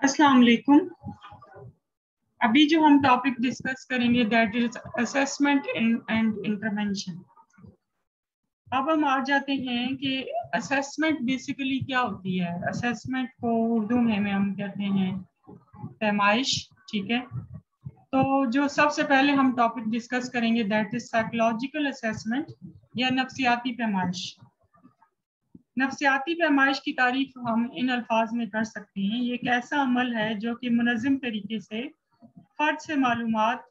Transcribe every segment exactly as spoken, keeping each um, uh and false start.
अस्सलाम वालेकुम। अभी जो हम टॉपिक डिस्कस करेंगे that is assessment and intervention. अब हम आ जाते हैं कि असेसमेंट बेसिकली क्या होती है। असेसमेंट को उर्दू में हम कहते हैं पैमाइश, ठीक है। तो जो सबसे पहले हम टॉपिक डिस्कस करेंगे दैट इज साइकोलॉजिकल असेसमेंट या नफ्सियाती पैमाइश। नफ्सियाती पैमाइश की तारीफ हम इन अल्फाज में कर सकते हैं। ये एक ऐसा अमल है जो कि मुनज़्ज़म तरीके से फर्द से मालूमात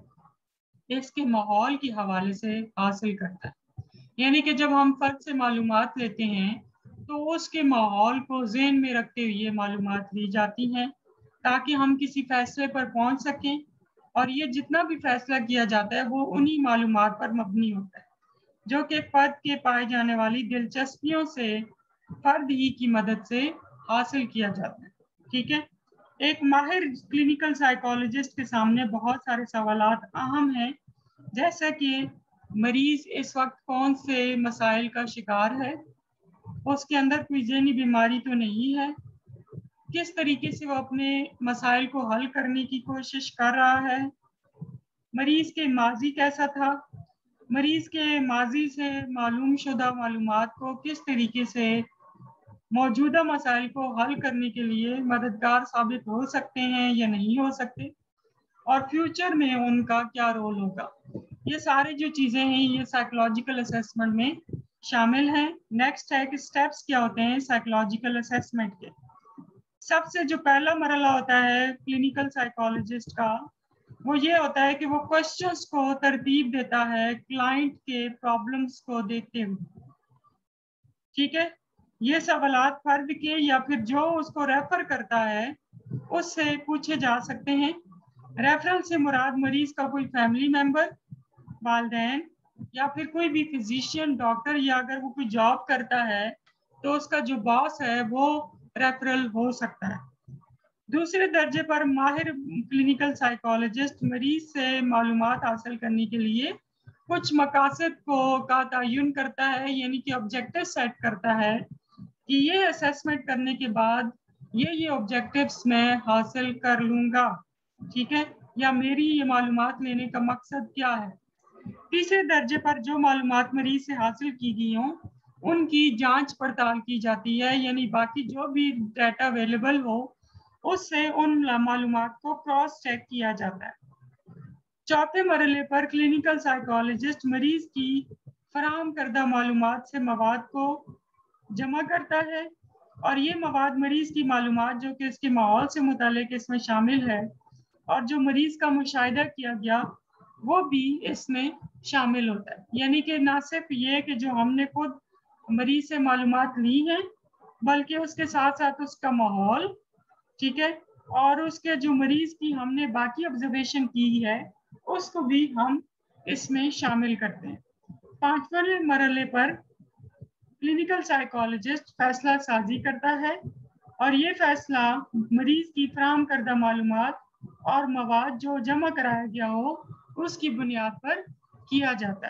इसके माहौल के हवाले से हासिल करता है। यानी कि जब हम फर्द से मालूमात लेते हैं तो उसके माहौल को ज़हन में रखते हुए मालूमात ली जाती हैं ताकि हम किसी फैसले पर पहुंच सकें, और ये जितना भी फैसला किया जाता है वो उन्हीं मालूमात पर मबनी होता है जो कि फर्द के पाए जाने वाली दिलचस्पियों से फर्द ही की मदद से हासिल किया जाता है, ठीक है। एक माहिर क्लिनिकल साइकोलॉजिस्ट के सामने बहुत सारे सवालात अहम हैं, जैसा कि मरीज इस वक्त कौन से मसाइल का शिकार है, उसके अंदर कोई ज़हनी बीमारी तो नहीं है, किस तरीके से वो अपने मसाइल को हल करने की कोशिश कर रहा है, मरीज के माजी कैसा था, मरीज के माजी से मालूम शुदा मालूमात को किस तरीके से मौजूदा मसाइल को हल करने के लिए मददगार साबित हो सकते हैं या नहीं हो सकते, और फ्यूचर में उनका क्या रोल होगा। ये सारी जो चीज़ें हैं ये साइकोलॉजिकल असेसमेंट में शामिल हैं। नेक्स्ट है कि स्टेप्स क्या होते हैं साइकोलॉजिकल असेसमेंट के। सबसे जो पहला मरहला होता है क्लिनिकल साइकोलॉजिस्ट का, वो ये होता है कि वो क्वेश्चंस को तरतीब देता है क्लाइंट के प्रॉब्लम्स को देखते हुए, ठीक है। ये सवालात फर्द के या फिर जो उसको रेफर करता है उससे पूछे जा सकते हैं। रेफरल से मुराद मरीज का कोई फैमिली मेंबर, वालिदैन, या फिर कोई भी फिजिशियन, डॉक्टर, या अगर वो कोई जॉब करता है तो उसका जो बॉस है वो रेफरल हो सकता है। दूसरे दर्जे पर माहिर क्लिनिकल साइकोलॉजिस्ट मरीज से मालूमात हासिल करने के लिए कुछ मकासद को का तयन करता है, यानी कि ऑब्जेक्टिव सेट करता है कि ये असेसमेंट करने के बाद ये ये ऑब्जेक्टिव्स मैं हासिल कर लूँगा, ठीक है, या मेरी ये मालूमात लेने का मकसद क्या है। तीसरे दर्जे पर जो मालूमात मरीज से हासिल की गई हों उनकी जांच पड़ताल की जाती है, यानी बाकी जो भी डाटा अवेलेबल हो उससे उन मालूमात को क्रॉस चेक किया जाता है। चौथे मरहले पर क्लिनिकल साइकोलॉजिस्ट मरीज की फराहम करदा मालूमात से मवाद को जमा करता है, और ये मवाद मरीज की मालूमात जो कि इसके माहौल से मुतालिक इसमें शामिल है और जो मरीज का मुशाहिदा किया गया वो भी इसमें शामिल होता है। यानी कि ना सिर्फ ये कि जो हमने खुद मरीज से मालूमात ली हैं बल्कि उसके साथ साथ उसका माहौल, ठीक है, और उसके जो मरीज की हमने बाकी ऑब्जर्वेशन की है उसको भी हम इसमें शामिल करते हैं। पांचवें मरहले पर क्लिनिकल साइकोलॉजिस्ट फैसला साजी करता है और ये फैसला मरीज की फराहम करदा मालूमात और मवाद जो जमा कराया गया हो उसकी बुनियाद पर किया जाता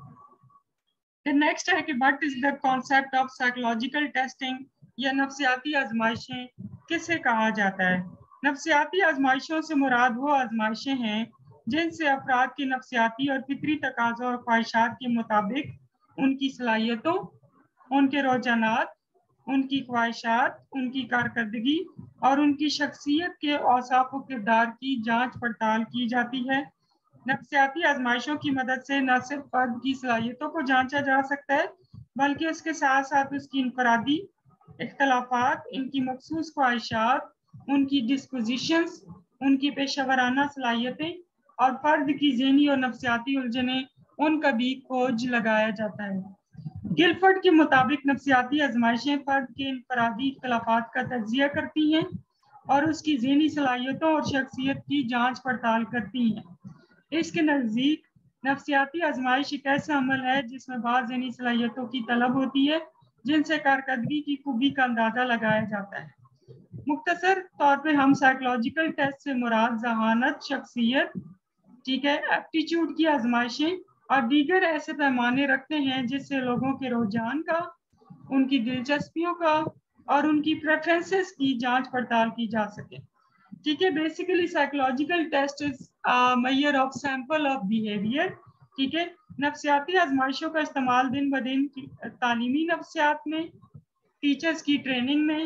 है। नेक्स्ट है कि what is the concept of psychological testing या नफ्सियाती आजमाइशें किसे कहा जाता है। नफ्सियाती आजमाइशों से मुराद वो आजमाइशें हैं जिनसे अफराद की नफ्सियाती और फितरी तकाज़ों और ख्वाहिशात के मुताबिक उनकी सलाहियतों, उनके रुझानात, उनकी ख्वाहिशात, उनकी कारकर्दगी और उनकी शख्सियत के औसाफ व किरदार की जांच पड़ताल की जाती है। नफ्सियाती आजमाइशों की मदद से न सिर्फ फर्द की सलाहियतों को जांचा जा सकता है बल्कि उसके साथ साथ उसकी इनफरादी इख्तलाफात, इनकी मखसूस ख्वाहिशात, उनकी डिस्पोजिशंस, उनकी पेशेवराना सलाहियतें और फर्द की ज़हनी और नफ्सियाती उलझनें, उनका भी खोज लगाया जाता है। गिलफर्ड के मुताबिक नफ्सियाती आजमाइशें फर्द के इनफरादी इख्तलाफात का तज्जिया करती हैं और उसकी ज़हनी सलाहियतों और शख्सियत की जांच पड़ताल करती हैं। इसके नज़दीक नफ्सियाती आजमाइश एक ऐसा अमल है जिसमें बाज़ ज़हनी सलाहियतों की तलब होती है जिनसे कारकर्दगी की खूबी का अंदाज़ा लगाया जाता है। मुख्तसर तौर पे हम साइकोलॉजिकल टेस्ट से मुराद ज़हानत, शख्सियत, ठीक है, एप्टीट्यूड की आजमाइशें और दीगर ऐसे पैमाने रखते हैं जिससे लोगों के रुझान का, उनकी दिलचस्पियों का और उनकी प्रेफरेंसेस की जांच पड़ताल की जा सके। ٹھیک ہے. Basically psychological test is measure of sample of behaviour. ٹھیک ہے. نفسیاتی آزمائشوں کا استعمال دن بدن تعلیمی نفسیات میں، ٹیچرز کی ٹریننگ میں،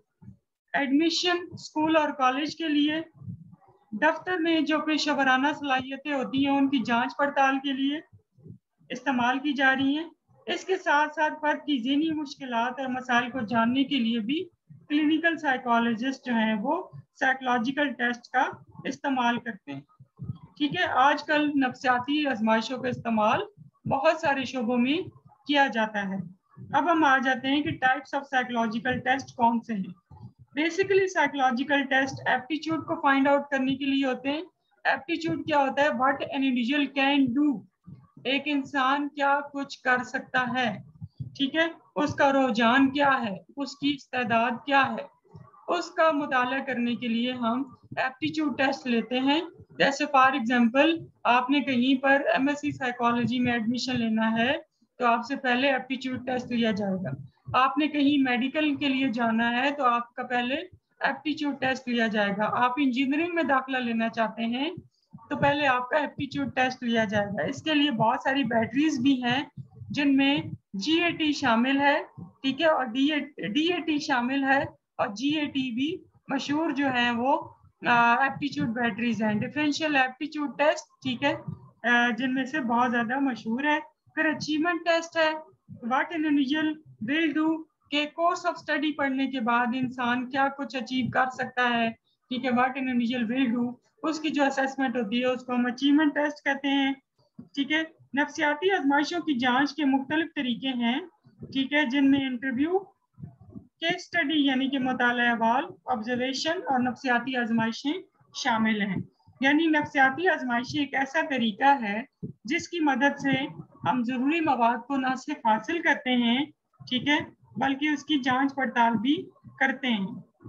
ایڈمیشن اسکول اور کالج کے لیے، دفتر میں جو پیشہ ورانہ صلاحیتیں ہوتی ہیں ان کی جانچ پڑتال کے لیے استعمال کی جا رہی ہیں. اس کے ساتھ ساتھ فرد کی ذہنی مشکلات اور مسائل کو جاننے کے لیے بھی کلینکل سائیکالوجسٹ جو ہیں وہ سائیکولوجیکل ٹیسٹ کا استعمال کرتے ہیں. ٹھیک ہے. آج کل نفسیاتی آزمائشوں کا استعمال بہت سارے شعبوں میں کیا جاتا ہے. اب ہم آ جاتے ہیں کہ ٹائپس آف سائیکولوجیکل ٹیسٹ کون سے ہیں. بیسیکلی سائیکولوجیکل ٹیسٹ ایپٹیچیوڈ کو فائنڈ آؤٹ کرنے کے لیے ہوتے ہیں. ایپٹیچیوڈ کیا ہوتا ہے؟ What an individual can do, ایک انسان کیا کچھ کر سکتا ہے. ٹھیک ہے. اس کا رجحان کیا ہے، اس کی استعداد کیا ہے، اس کا مطالعہ کرنے کے لیے ہم ایپٹیچیوڈ ٹیسٹ لیتے ہیں. جیسے فار ایگزامپل آپ نے کہیں پر ایم ایس سی سائیکالوجی میں ایڈمیشن لینا ہے تو آپ سے پہلے ایپٹیچیوڈ ٹیسٹ لیا جائے گا. آپ نے کہیں میڈیکل کے لیے جانا ہے تو آپ کا پہلے ایپٹیچیوڈ ٹیسٹ لیا جائے گا. آپ انجینئرنگ میں داخلہ لینا چاہتے ہیں تو پہلے آپ کا ایپٹیچیوڈ ٹیسٹ لیا جائے گا. اس کے لیے بہت ساری بیٹریز بھی ہیں جن میں جی اے ٹی شامل ہے. ٹھیک ہے. اور D A D A T شامل ہے اور جی اے ٹی بھی مشہور جو ہیں وہ ایپٹیچیوڈ بیٹریز ہیں. ڈفرینشیل ایپٹیچیوڈ ٹیسٹ ٹھیک ہے جن میں سے بہت زیادہ مشہور ہے. پھر اچیومنٹ ٹیسٹ ہے. What an individual will do, کہ کورس آف اسٹڈی پڑھنے کے بعد انسان کیا کچھ اچیو کر سکتا ہے. ٹھیک ہے. What an individual will do, اس کی جو اسیسمنٹ ہوتی ہے اس کو ہم اچیومنٹ ٹیسٹ کہتے ہیں. ٹھیک ہے. نفسیاتی آزمائشوں کی جانچ کے مختلف طریقے ہیں. ٹھیک ہے. جن میں انٹرویو، کیس اسٹڈی یعنی کہ مطالعہ احوال، آبزرویشن اور نفسیاتی آزمائشیں شامل ہیں. یعنی نفسیاتی آزمائشیں ایک ایسا طریقہ ہے جس کی مدد سے ہم ضروری مواد کو نہ صرف حاصل کرتے ہیں ٹھیک ہے بلکہ اس کی جانچ پڑتال بھی کرتے ہیں.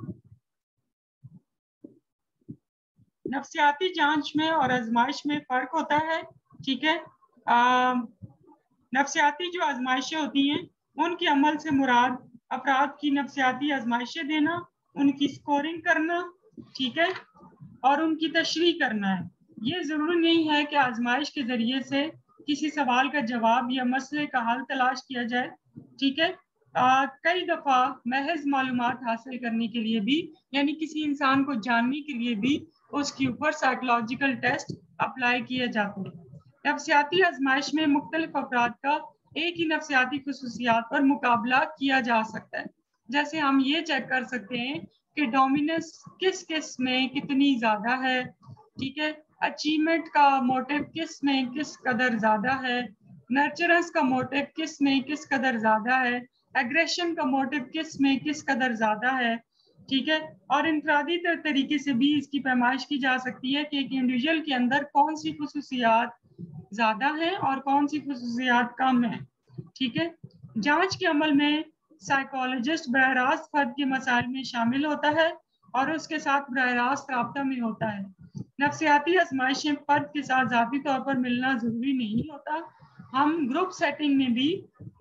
نفسیاتی جانچ میں اور آزمائش میں فرق ہوتا ہے. ٹھیک ہے. آ, نفسیاتی جو آزمائشیں ہوتی ہیں ان کے عمل سے مراد افراد کی نفسیاتی آزمائشیں دینا، ان کی سکورنگ کرنا ٹھیک ہے اور ان کی تشریح کرنا ہے. یہ ضروری نہیں ہے کہ آزمائش کے ذریعے سے کسی سوال کا جواب یا مسئلے کا حل تلاش کیا جائے. ٹھیک ہے. آ, کئی دفعہ محض معلومات حاصل کرنے کے لیے بھی یعنی کسی انسان کو جاننے کے لیے بھی اس کے اوپر سائیکولوجیکل ٹیسٹ اپلائی کیے جاتے ہیں. نفسیاتی آزمائش میں مختلف افراد کا ایک ہی نفسیاتی خصوصیات پر مقابلہ کیا جا سکتا ہے. جیسے ہم یہ چیک کر سکتے ہیں کہ ڈومیننس کس کس میں کتنی زیادہ ہے. ٹھیک ہے. اچیومنٹ کا موٹیو کس میں کس قدر زیادہ ہے، نرچرنس کا موٹیو کس میں کس قدر زیادہ ہے، ایگریشن کا موٹیو کس میں کس قدر زیادہ ہے. ٹھیک ہے. اور انفرادی طریقے سے بھی اس کی پیمائش کی جا سکتی ہے کہ ایک انڈیویجول کے اندر کون سی خصوصیات زیادہ ہیں اور کون سی خصوصیات کم ہیں. ٹھیک ہے. جانچ کے عمل میں سائیکالوجسٹ براہ راست فرد کے مسائل میں شامل ہوتا ہے اور اس کے ساتھ براہ راست رابطہ میں ہوتا ہے. نفسیاتی آزمائشیں فرد کے ساتھ ذاتی طور پر ملنا ضروری نہیں ہوتا. ہم گروپ سیٹنگ میں بھی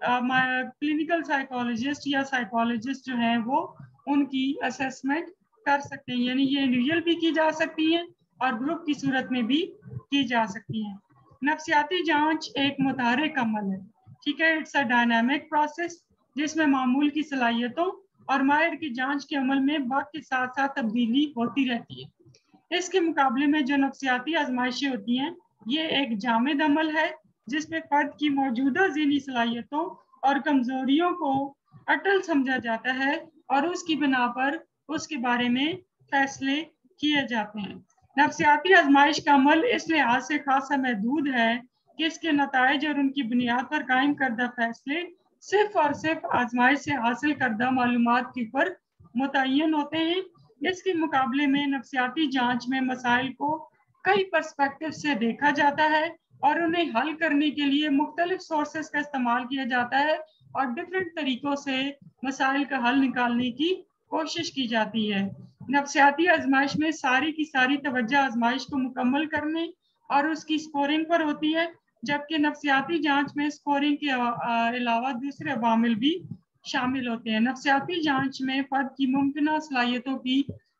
کلینکل سائیکالوجسٹ یا سائیکالوجسٹ جو ہیں وہ ان کی اسیسمنٹ کر سکتے ہیں. یعنی یہ انڈیویجول بھی کی جا سکتی ہیں اور گروپ کی صورت میں بھی کی جا سکتی ہیں. نفسیاتی جانچ ایک متحرک عمل ہے. ٹھیک ہے. اٹس اے ڈائنامک پروسیس جس میں معمول کی صلاحیتوں اور ماہر کی جانچ کے عمل میں وقت کے ساتھ ساتھ تبدیلی ہوتی رہتی ہے. اس کے مقابلے میں جو نفسیاتی آزمائشیں ہوتی ہیں یہ ایک جامد عمل ہے جس میں فرد کی موجودہ ذہنی صلاحیتوں اور کمزوریوں کو اٹل سمجھا جاتا ہے اور اس کی بنا پر اس کے بارے میں فیصلے کیے جاتے ہیں. نفسیاتی آزمائش کا عمل اس لحاظ سے خاصا محدود ہے کہ اس کے نتائج اور ان کی بنیاد پر قائم کردہ فیصلے صرف اور صرف آزمائش سے حاصل کردہ معلومات کے اوپر متعین ہوتے ہیں. اس کے مقابلے میں نفسیاتی جانچ میں مسائل کو کئی پرسپیکٹو سے دیکھا جاتا ہے اور انہیں حل کرنے کے لیے مختلف سورسز کا استعمال کیا جاتا ہے اور ڈفرینٹ طریقوں سے مسائل کا حل نکالنے کی کوشش کی جاتی ہے. نفسیاتی آزمائش میں ساری کی ساری توجہ آزمائش کو مکمل کرنے اور اس کی سکورنگ پر ہوتی ہے، جبکہ نفسیاتی جانچ میں سکورنگ کے علاوہ دوسرے عوامل بھی شامل ہوتے ہیں. نفسیاتی جانچ میں فرد کی ممکنہ صلاحیتوں کی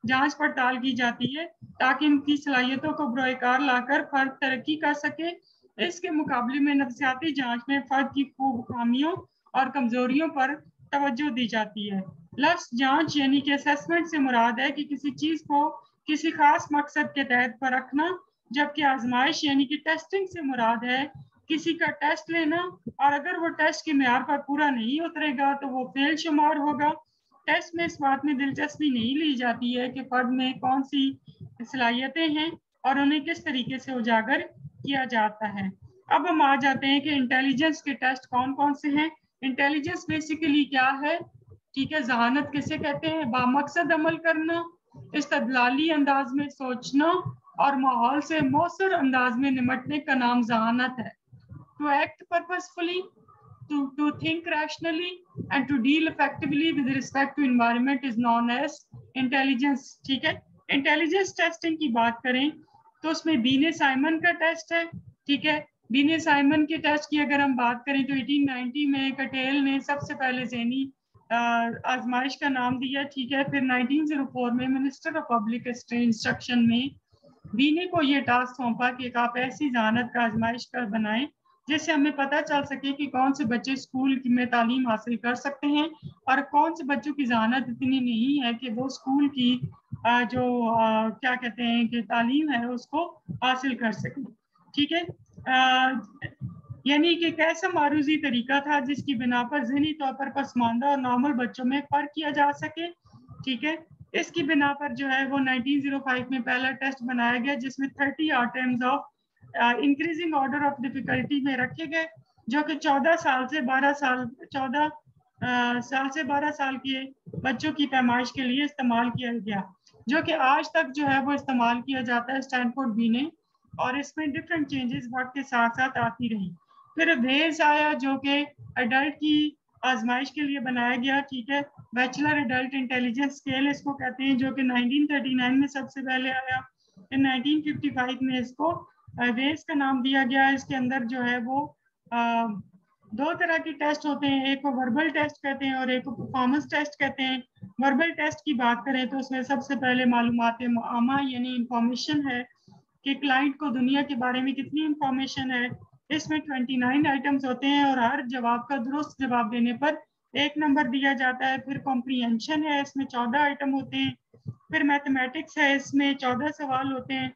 جانچ پڑتال کی جاتی ہے تاکہ ان کی صلاحیتوں کو بروئے کار لا کر فرد ترقی کر سکے۔ اس کے مقابلے میں نفسیاتی جانچ میں فرد کی خامیوں اور کمزوریوں پر توجہ دی جاتی ہے۔ لفظ جانچ یعنی کہ اسیسمنٹ سے مراد ہے کہ کسی چیز کو کسی خاص مقصد کے تحت پرکھنا، جبکہ آزمائش یعنی کہ ٹیسٹنگ سے مراد ہے کسی کا ٹیسٹ لینا، اور اگر وہ ٹیسٹ کے معیار پر پورا نہیں اترے گا تو وہ فیل شمار ہوگا۔ ٹیسٹ میں اس بات میں دلچسپی نہیں لی جاتی ہے کہ فرد میں کون سی صلاحیتیں ہیں اور انہیں کس طریقے سے اجاگر کیا جاتا ہے۔ اب ہم آ جاتے ہیں کہ انٹیلیجنس کے ٹیسٹ کون کون سے ہیں۔ انٹیلیجنس بیسیکلی کیا ہے؟ ٹھیک ہے، ذہانت کسے کہتے ہیں؟ بامقصد عمل کرنا، استدلالی انداز میں سوچنا اور ماحول سے مؤثر انداز میں نمٹنے کا نام ذہانت ہے۔ To act purposefully, to, to think rationally, and to deal effectively with respect to environment is known as intelligence. ٹھیک ہے، انٹیلیجنس ٹیسٹنگ کی بات کریں تو اس میں بینے سائمن کا ٹیسٹ ہے۔ ٹھیک ہے، بینے سائمن کے ٹیسٹ کی اگر ہم بات کریں تو اٹھارہ سو نوے میں کٹیل نے سب سے پہلے ذہنی آزمائش کا نام دیا۔ ٹھیک ہے، پھر انیس سو چار میں منسٹر آف پبلک انسٹرکشن میں بینے کو یہ ٹاسک سونپا کہ آپ ایسی ذہانت کا آزمائش کر بنائیں جس سے ہمیں پتہ چل سکے کہ کون سے بچے اسکول میں تعلیم حاصل کر سکتے ہیں اور کون سے بچوں کی ذہانت اتنی نہیں ہے کہ وہ اسکول کی جو کیا کہتے ہیں کہ تعلیم ہے اس کو حاصل کر سکیں۔ ٹھیک ہے، یعنی کہ ایسا معروضی طریقہ تھا جس کی بنا پر ذہنی طور پر پسماندہ اور نارمل بچوں میں فرق کیا جا سکے۔ ٹھیک ہے، اس کی بنا پر جو ہے وہ انیس سو پانچ میں پہلا ٹیسٹ بنایا گیا جس میں تیس items of increasing order of difficulty میں رکھے گئے، جو کہ چودہ سال سے بارہ سال چودہ سال سے بارہ سال کے بچوں کی پیمائش کے لیے استعمال کیا گیا، جو کہ آج تک جو ہے وہ استعمال کیا جاتا ہے اسٹینفورڈ بینے، اور اس میں ڈفرینٹ چینجز وقت کے ساتھ ساتھ آتی رہی۔ پھر ویز آیا جو کہ ایڈلٹ کی آزمائش کے لیے بنایا گیا۔ ٹھیک ہے، بیچلر ایڈلٹ انٹیلیجنس اسکیل اس کو کہتے ہیں، جو کہ انیس سو انتیس میں سب سے پہلے آیا۔ پھر انیس سو پچپن میں اس کو ویز کا نام دیا گیا۔ اس کے اندر جو ہے وہ آ, دو طرح کے ٹیسٹ ہوتے ہیں، ایک کو وربل ٹیسٹ کہتے ہیں اور ایک کو پرفارمنس ٹیسٹ کہتے ہیں۔ وربل ٹیسٹ کی بات کریں تو اس میں سب سے پہلے معلومات عامہ یعنی انفارمیشن ہے کہ کلائنٹ کو دنیا کے بارے میں کتنی انفارمیشن ہے۔ اس میں انیس آئٹمز ہوتے ہیں اور ہر جواب کا درست جواب دینے پر ایک نمبر دیا جاتا ہے۔ پھر کمپریہنشن ہے، اس میں چودہ آئٹم ہوتے ہیں۔ پھر میتھمیٹکس ہے، اس میں چودہ سوال ہوتے ہیں۔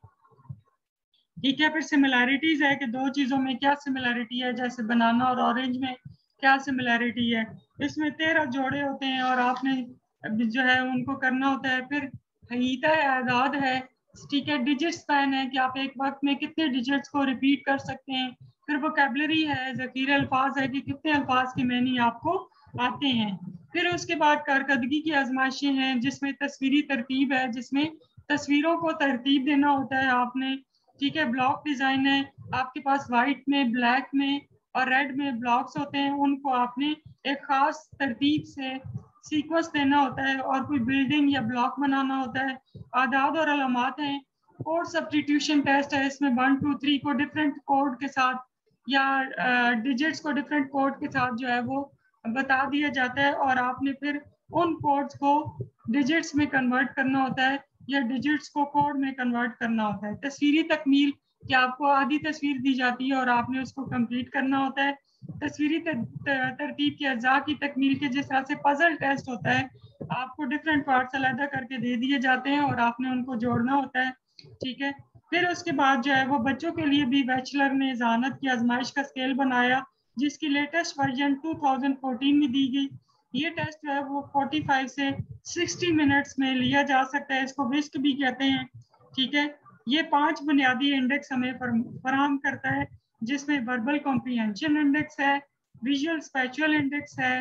ٹھیک ہے، پھر سملیرٹیز ہے کہ دو چیزوں میں کیا سملیرٹی ہے، جیسے بنانا اور اورنج میں کیا سملیرٹی ہے۔ اس میں تیرہ جوڑے ہوتے ہیں اور آپ نے جو ہے ان کو کرنا ہوتا ہے۔ پھر حیطہ اعداد ہے، ٹھیک ہے، ڈیجٹس پین ہے کہ آپ ایک وقت میں کتنے ڈیجٹس کو ریپیٹ کر سکتے ہیں۔ پھر ووکیبلری ہے، ذخیرہ الفاظ ہے کہ کتنے الفاظ کی معنی آپ کو آتے ہیں۔ پھر اس کے بعد کارکردگی کی آزمائشیں ہیں جس میں تصویری ترتیب ہے، جس میں تصویروں کو ترتیب دینا ہوتا ہے آپ نے۔ ٹھیک ہے، بلاک ڈیزائن ہے، آپ کے پاس وائٹ میں، بلیک میں اور ریڈ میں بلاکس ہوتے ہیں، ان کو آپ نے ایک خاص ترتیب سے سیکوینس دینا ہوتا ہے اور کوئی بلڈنگ یا بلاک بنانا ہوتا ہے۔ اعداد اور علامات ہیں، کوڈ سبسٹیٹیوشن ٹیسٹ ہے، اس میں ون ٹو تھری کو ڈفرینٹ کوڈ کے ساتھ یا ڈیجٹس کو ڈفرینٹ کوڈ کے ساتھ جو ہے وہ بتا دیا جاتا ہے اور آپ نے پھر ان کوڈز کو ڈیجٹس میں کنورٹ کرنا ہوتا ہے یا ڈیجٹس کو کوڈ میں کنورٹ کرنا ہوتا ہے۔ تصویری تکمیل کہ آپ کو آدھی تصویر دی جاتی ہے اور آپ نے اس کو کمپلیٹ کرنا ہوتا ہے۔ تصویری ترتیب کے اجزاء کی تکمیل کے جس طرح سے پزل ٹیسٹ ہوتا ہے، آپ کو ڈفرینٹ پارٹس علیحدہ کر کے دے دیے جاتے ہیں اور آپ نے ان کو جوڑنا ہوتا ہے۔ ٹھیک ہے، پھر اس کے بعد جو ہے وہ بچوں کے لیے بھی بیچلر نے ذہانت کی آزمائش کا اسکیل بنایا جس کی لیٹسٹ ورژن دو ہزار چودہ میں دی گئی۔ یہ ٹیسٹ جو ہے وہ پینتالیس سے ساٹھ منٹس میں لیا جا سکتا ہے، اس کو وسک بھی کہتے ہیں۔ ٹھیک ہے، یہ پانچ بنیادی انڈیکس ہمیں فراہم کرتا ہے جس میں وربل کمپریہنشن انڈیکس ہے، ویژول اسپیچول انڈیکس ہے،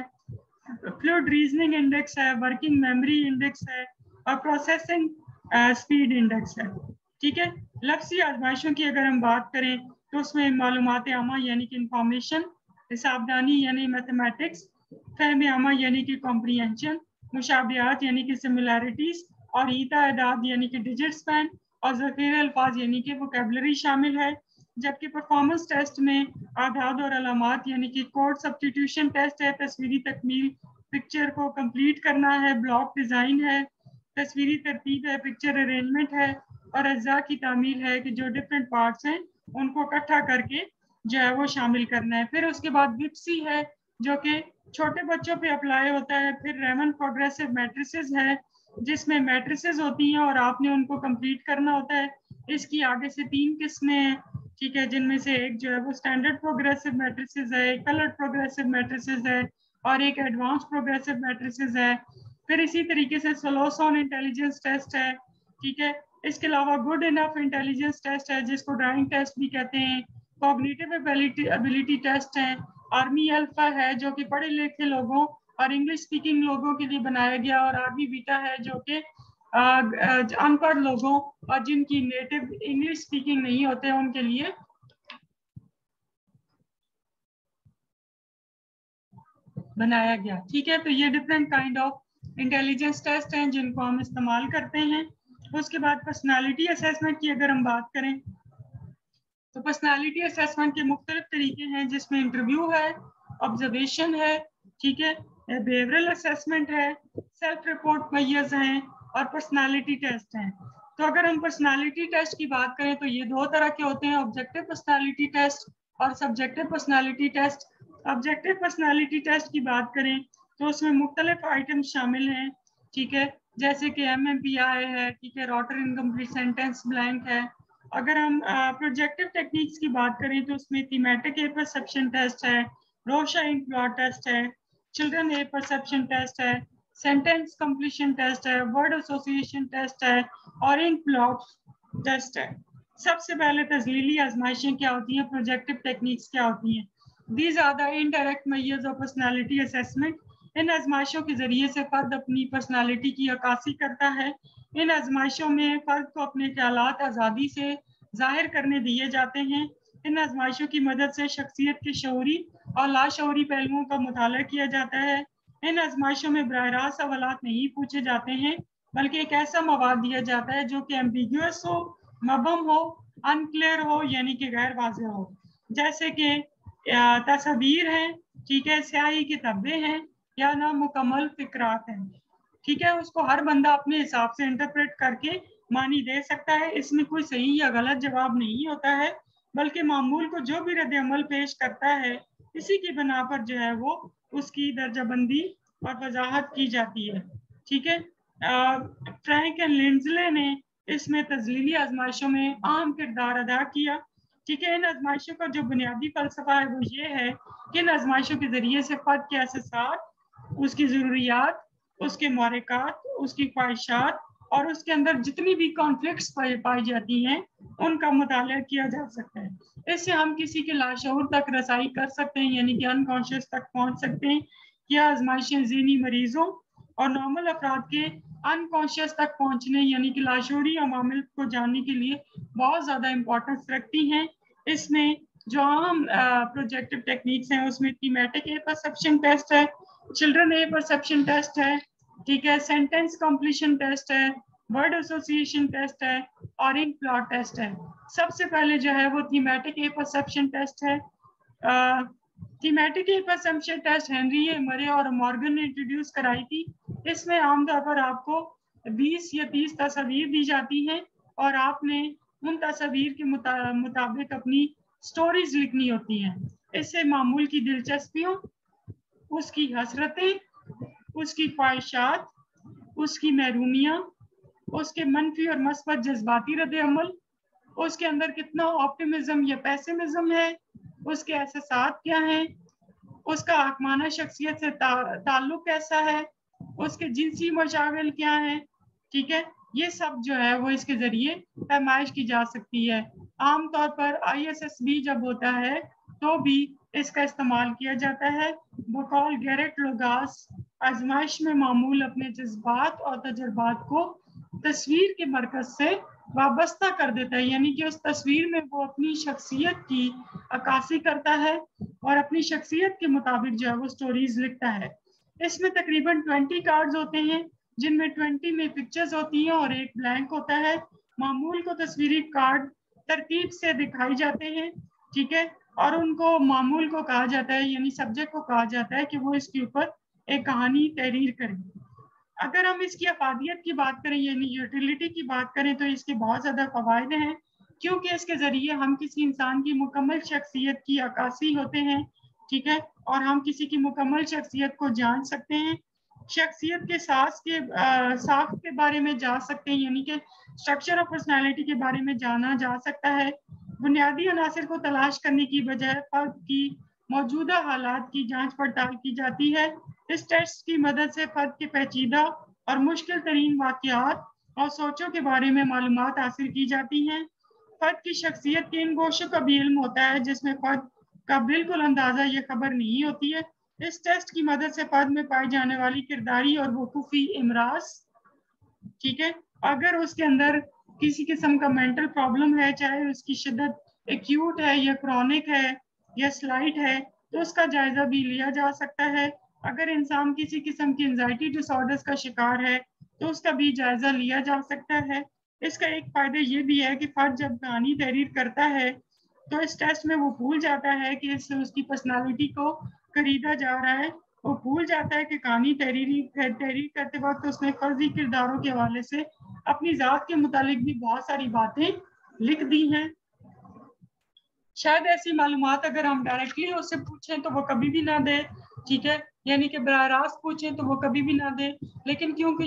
فلوئڈ ریزننگ انڈیکس ہے، ورکنگ میموری انڈیکس ہے اور پروسیسنگ اسپیڈ انڈیکس ہے۔ ٹھیک ہے، لفظی آزمائشوں کی اگر ہم بات کریں تو اس میں معلومات عامہ یعنی کہ انفارمیشن، حسابدانی یعنی میتھمیٹکس، فہم عامہ یعنی کہ کمپریہنشن، مشابہات یعنی کہ سملیرٹیز اور حیطہ اعداد یعنی کہ ڈیجٹس پین اور ذخیرہ الفاظ یعنی کہ ووکیبلری شامل ہے۔ جبکہ پرفارمنس ٹیسٹ میں اعداد اور علامات یعنی کہ کوڈ سبسٹیٹیوشن ٹیسٹ ہے، تصویری تکمیل پکچر کو کمپلیٹ کرنا ہے، بلاک ڈیزائن ہے، तस्वीरी तरतीब है, पिक्चर अरेंजमेंट है, और अज्जा की तामील है कि जो डिफरेंट पार्ट्स हैं उनको इकट्ठा करके जो है वो शामिल करना है। फिर उसके बाद विप्सी है जो कि छोटे बच्चों पे अप्लाई होता है। फिर रेमन प्रोग्रेसिव मैट्रिसेस है जिसमें मैट्रिसेस होती हैं और आपने उनको कंप्लीट करना होता है। इसकी आगे से तीन किस्में हैं, ठीक है, जिनमें से एक जो है वो स्टैंडर्ड प्रोग्रेसिव मैट्रिसेस है, एक कलर्ड प्रोग्रेसिव मैट्रिसेस है और एक एडवांस प्रोग्रेसिव मैट्रिसेस है। फिर इसी तरीके से सोलोसॉन इंटेलिजेंस टेस्ट है, ठीक है। इसके अलावा गुड इनफ इंटेलिजेंस टेस्ट है जिसको ड्राइंग टेस्ट भी कहते हैं। कॉग्निटिव एबिलिटी एबिलिटी टेस्ट है। आर्मी अल्फा है जो कि पढ़े लिखे लोगों और इंग्लिश स्पीकिंग लोगों के लिए बनाया गया, और आर्मी बीटा है जो कि अनपढ़ लोगों और जिनकी नेटिव इंग्लिश स्पीकिंग नहीं होते उनके लिए बनाया गया, ठीक है। तो ये different kind of intelligence test हैं जिनको हम इस्तेमाल करते हैं। उसके बाद पर्सनालिटी असेसमेंट की अगर हम बात करें तो पर्सनालिटी असेसमेंट के मुख्तलिफ तरीके हैं जिसमें इंटरव्यू है, ऑब्जर्वेशन है, ठीक है, बिहेवियरल असेसमेंट है, सेल्फ रिपोर्ट मैयर्स हैं और पर्सनालिटी टेस्ट हैं। तो अगर हम पर्सनालिटी टेस्ट की बात करें तो ये दो तरह के होते हैं, ऑब्जेक्टिव पर्सनालिटी टेस्ट और subjective personality test. Objective personality test की बात करें तो उसमें मुख्तलिफ आइटम शामिल हैं, ठीक है, जैसे कि एम एम पी आई है, ठीक है, रोटर इनकम्प्लीट सेंटेंस ब्लैंक है। अगर हम प्रोजेक्टिव टेक्निक्स की बात करें तो उसमें थीमेटिक ए परसेप्शन टेस्ट है, रोशा इंक प्लॉट टेस्ट है, चिल्ड्रन ए परसेप्शन टेस्ट है, सेंटेंस कंप्लीशन टेस्ट है, वर्ड एसोसिएशन टेस्ट है और इंक प्लॉट टेस्ट है। सबसे पहले तजलीली आजमाइशें क्या होती हैं, प्रोजेक्टिव टेक्निक्स क्या होती हैं। These are the indirect measures of personality assessment. इन आजमाइशों के जरिए से फर्द अपनी पर्सनालिटी की अक्कासी करता है। इन आजमाइशों में फर्द को अपने ख्यालात आज़ादी से जाहिर करने दिए जाते हैं। इन आजमाइशों की मदद से शख्सियत के शऊरी और लाशऊरी पहलुओं का मुताला किया जाता है। इन आजमाइशों में बराह रास्त सवालात नहीं पूछे जाते हैं बल्कि एक ऐसा मवाद दिया जाता है जो कि एम्बिग्यूअस हो, मबहम हो, अनक्लियर हो यानी कि गैर वाज़ेह हो, जैसे कि तस्वीर हैं, ठीक है, स्याही के धब्बे हैं या ना मुकम्मल फिक्रात हैं, ठीक है। उसको हर बंदा अपने हिसाब से इंटरप्रेट करके मानी दे सकता है। इसमें कोई सही या गलत जवाब नहीं होता है बल्कि मामूल को जो भी रद्द अमल पेश करता है इसी की बिना पर जो है वो उसकी दर्जाबंदी और वजाहत की जाती है, ठीक है। फ्रैंक एंड लिंडले ने इसमें तजलीली आजमाइशों में अहम किरदार अदा किया, ठीक है। इन आजमाइशों का जो बुनियादी फलसफा है वो ये है कि इन आजमाइशों के जरिए से फर्द के एहसासात, उसकी ज़रूरियात, उसके महरकात, उसकी ख्वाहिशात और उसके अंदर जितनी भी कॉन्फ्लिक्ट्स पाई जाती हैं उनका मुताला किया जा सकता है। इससे हम किसी के लाशऊर तक रसाई कर सकते हैं यानी कि अनकॉन्शियस तक पहुंच सकते हैं। यह आजमाइशें ज़हनी मरीजों और नॉर्मल अफराद के अनकॉन्शियस तक पहुंचने यानी कि लाशऊरी अमामिल को जानने के लिए बहुत ज़्यादा इम्पोर्टेंस रखती हैं। इसमें जो आम प्रोजेक्टिव टेक्निक्स हैं उसमें थीमेटिक ए परसेप्शन टेस्ट है, चिल्ड्रन ए परसेप्शन टेस्ट है, ठीक है, सेंटेंस कंप्लीशन टेस्ट है, वर्ड एसोसिएशन टेस्ट है और इंक प्लॉट टेस्ट है। सबसे पहले जो है वो थीमेटिक ए परसेप्शन टेस्ट है। Thematic apperception test Henry A Murray और मॉर्गन ने इंट्रोड्यूस कराई थी। इसमें आमतौर पर आपको बीस या तीस तस्वीर दी जाती हैं और आपने उन तस्वीर के मुता, मुताबिक अपनी स्टोरीज लिखनी होती हैं। इससे मामूल की दिलचस्पियों, उसकी हसरतें, उसकी ख्वाहिशात, उसकी महरूमियाँ, उसके मनफी और मस्बत जज्बाती रद्द अमल, उसके अंदर कितना ऑप्टिमिज्म या पेसिमिज्म है, उसके एहसासात क्या हैं, उसका आकमाना शख्सियत से ता, ताल्लुक कैसा है, उसके जिनसी मशागिल क्या हैं, ठीक है। ये सब जो है वो इसके जरिए पैमाइश की जा सकती है। आमतौर पर आई एस एस बी जब होता है तो भी इसका इस्तेमाल किया जाता है। बकौल गैरेट लोगास आजमाइश में मामूल अपने जज्बात और तजुर्बात को तस्वीर के मरकज से वाबस्ता कर देता है यानी कि उस तस्वीर में वो अपनी शख्सियत की अक्कासी करता है और अपनी शख्सियत के मुताबिक जो है वो स्टोरीज लिखता है। इसमें तकरीबन बीस कार्ड्स होते हैं जिनमें बीस में पिक्चर्स होती हैं और एक ब्लैंक होता है। मामूल को तस्वीरी कार्ड तरतीब से दिखाई जाते हैं, ठीक है, और उनको मामूल को कहा जाता है यानी सब्जेक्ट को कहा जाता है कि वो इसके ऊपर एक कहानी तहरीर करें। اگر ہم اس کی افادیت کی بات کریں یعنی یوٹیلیٹی کی بات کریں تو اس کے بہت زیادہ فوائد ہیں، کیونکہ اس کے ذریعے ہم کسی انسان کی مکمل شخصیت کی عکاسی ہوتے ہیں، ٹھیک ہے، اور ہم کسی کی مکمل شخصیت کو جان سکتے ہیں، شخصیت کے ساز کے ساخت کے بارے میں جان سکتے ہیں، یعنی کہ اسٹرکچر آف پرسنالٹی کے بارے میں جانا جا سکتا ہے، بنیادی عناصر کو تلاش کرنے کی بجائے فرد کی موجودہ حالات کی جانچ پڑتال کی جاتی ہے، اس ٹیسٹ کی مدد سے فرد کے پیچیدہ اور مشکل ترین واقعات اور سوچوں کے بارے میں معلومات حاصل کی جاتی ہیں، فرد کی شخصیت کے ان گوشوں کا بھی علم ہوتا ہے جس میں فرد کا بالکل اندازہ یہ خبر نہیں ہوتی ہے، اس ٹیسٹ کی مدد سے فرد میں پائی جانے والی کرداری اور وقوفی امراض، ٹھیک ہے، اگر اس کے اندر کسی قسم کا مینٹل پرابلم ہے، چاہے اس کی شدت ایکیوٹ ہے یا کرونک ہے یا سلائٹ ہے، تو اس کا جائزہ بھی لیا جا سکتا ہے، اگر انسان کسی قسم کی انزائٹی ڈس آرڈرز کا شکار ہے تو اس کا بھی جائزہ لیا جا سکتا ہے، اس کا ایک فائدہ یہ بھی ہے کہ فرد جب کہانی تحریر کرتا ہے تو اس ٹیسٹ میں وہ بھول جاتا ہے کہ اس سے اس کی پرسنالٹی کو خریدا جا رہا ہے، وہ بھول جاتا ہے کہ کہانی تحریری تحریر کرتے وقت اس نے فرضی کرداروں کے حوالے سے اپنی ذات کے متعلق بھی بہت ساری باتیں لکھ دی ہیں، شاید ایسی معلومات اگر ہم ڈائریکٹلی اس سے پوچھیں تو وہ کبھی بھی نہ دے، ٹھیک ہے، یعنی کہ براہ راست پوچھیں تو وہ کبھی بھی نہ دے، لیکن کیونکہ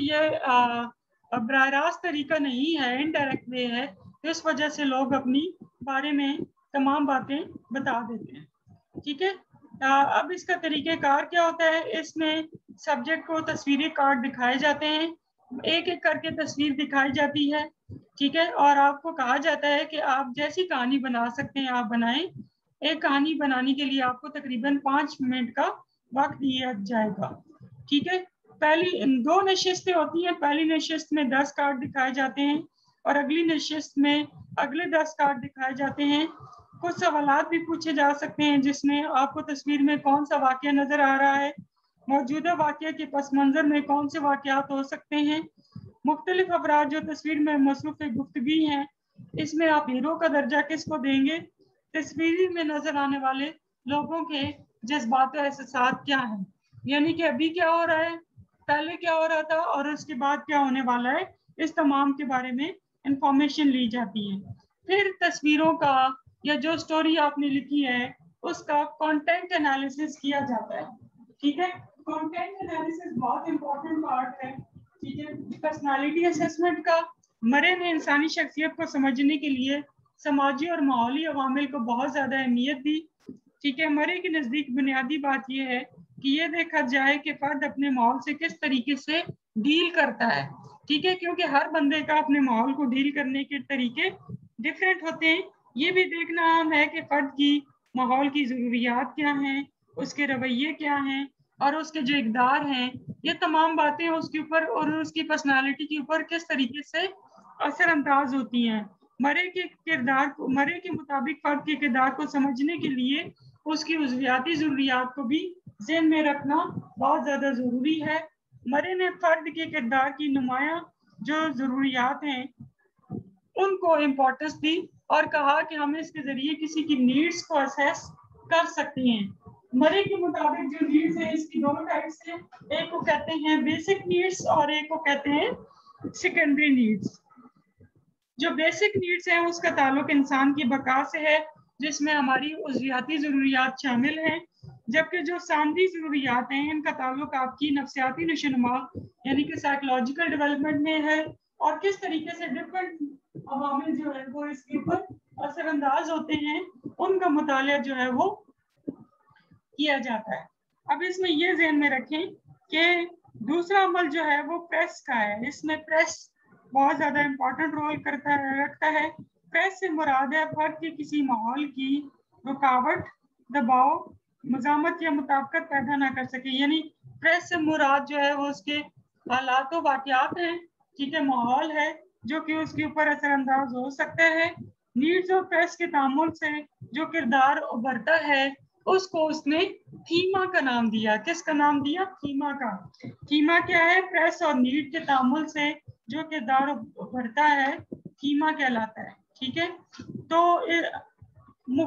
یہ براہ راست طریقہ نہیں ہے، انڈائریکٹ وے ہے، اس وجہ سے لوگ اپنی بارے میں تمام باتیں بتا دیتے ہیں، ٹھیک ہے۔ اب اس کا طریقہ کار کیا ہوتا ہے، اس میں سبجیکٹ کو تصویری کارڈ دکھائے جاتے ہیں، ایک ایک کر کے تصویر دکھائی جاتی ہے، ٹھیک ہے، اور آپ کو کہا جاتا ہے کہ آپ جیسی کہانی بنا سکتے ہیں آپ بنائیں، ایک کہانی بنانے کے لیے آپ کو تقریباً پانچ منٹ کا وقت دیا جائے گا، ٹھیک ہے، پہلی دو نشستیں ہوتی ہیں، پہلی نشست میں دس کارڈ دکھائے جاتے ہیں اور اگلی نشست میں اگلے دس کارڈ دکھائے جاتے ہیں، کچھ سوالات بھی پوچھے جا سکتے ہیں جس میں آپ کو تصویر میں کون سا واقعہ نظر آ رہا ہے، موجودہ واقعہ کے پس منظر میں کون سے واقعات ہو سکتے ہیں، مختلف افراد جو تصویر میں مصروف گفتگی ہیں اس میں آپ ہیرو کا درجہ کس کو دیں گے، تصویر میں نظر آنے والے لوگوں کے جذبات و احساسات کیا ہیں، یعنی کہ ابھی کیا ہو رہا ہے، پہلے کیا ہو رہا تھا اور اس کے بعد کیا ہونے والا ہے، اس تمام کے بارے میں انفارمیشن لی جاتی ہے، پھر تصویروں کا یا جو سٹوری آپ نے لکھی ہے اس کا کانٹینٹ انالیسس کیا جاتا ہے، ٹھیک ہے، کانٹینٹ انالیسس بہت امپورٹنٹ پارٹ ہے، ٹھیک ہے، پرسنالٹی اسیسمنٹ کا مرے نے انسانی شخصیت کو سمجھنے کے لیے سماجی اور ماحولی عوامل کو بہت زیادہ اہمیت دی، ٹھیک ہے، مرے کے نزدیک بنیادی بات یہ ہے کہ یہ دیکھا جائے کہ فرد اپنے ماحول سے کس طریقے سے ڈیل کرتا ہے، ٹھیک ہے، کیونکہ ہر بندے کا اپنے ماحول کو ڈیل کرنے کے طریقے ڈفرینٹ ہوتے ہیں، یہ بھی دیکھنا اہم ہے کہ فرد کی ماحول کی ضروریات کیا ہیں، اس کے رویے کیا ہیں اور اس کے جو اقدار ہیں، یہ تمام باتیں اس کے اوپر اور اس کی پرسنالٹی کے اوپر کس طریقے سے اثر انداز ہوتی ہیں، مرے کے کردار کو مرے کے مطابق فرد کے کردار کو سمجھنے کے لیے اس کی عضویاتی ضروریات کو بھی ذہن میں رکھنا بہت زیادہ ضروری ہے، مرے نے فرد کے کردار کی نمایاں جو ضروریات ہیں ان کو امپورٹنس دی اور کہا کہ ہم اس کے ذریعے کسی کی نیڈز کو اسیس کر سکتے ہیں، مرے کے مطابق جو نیڈز ہیں اس کی دو ٹائپس ہیں، ایک کو کہتے ہیں بیسک نیڈز اور ایک کو کہتے ہیں سیکنڈری نیڈز، جو بیسک نیڈز ہیں اس کا تعلق انسان کی بقا سے ہے جس میں ہماری عضویاتی ضروریات شامل ہیں، جبکہ جو ثانوی ضروریات ہیں ان کا تعلق آپ کی نفسیاتی نشوونما یعنی کہ سائیکولوجیکل ڈیولپمنٹ میں ہے اور کس طریقے سے ڈفرینٹ عوامل جو ہے وہ اس کے اوپر اثر انداز ہوتے ہیں ان کا مطالعہ جو ہے وہ کیا جاتا ہے۔ اب اس میں یہ ذہن میں رکھیں کہ دوسرا عمل جو ہے وہ پریس کا ہے، اس میں پریس بہت زیادہ امپورٹنٹ رول کرتا ہے رکھتا ہے، پریس سے مراد ہے فرد کے کسی ماحول کی رکاوٹ، دباؤ، مزاحمت یا مطابقت پیدا نہ کر سکے، یعنی پریس سے مراد جو ہے وہ اس کے حالات و واقعات ہیں، ٹھیک ہے، ماحول ہے جو کہ اس کے اوپر اثر انداز ہو سکتا ہے، نیڈز اور پریس کے تعامل سے جو کردار ابھرتا ہے اس کو اس نے تھیما کا نام دیا، کس کا نام دیا؟ تھیما کا۔ تھیما کیا ہے؟ پریس اور نیڈ کے تعامل سے جو کردار ابھرتا ہے تھیما کہلاتا ہے، ٹھیک ہے، تو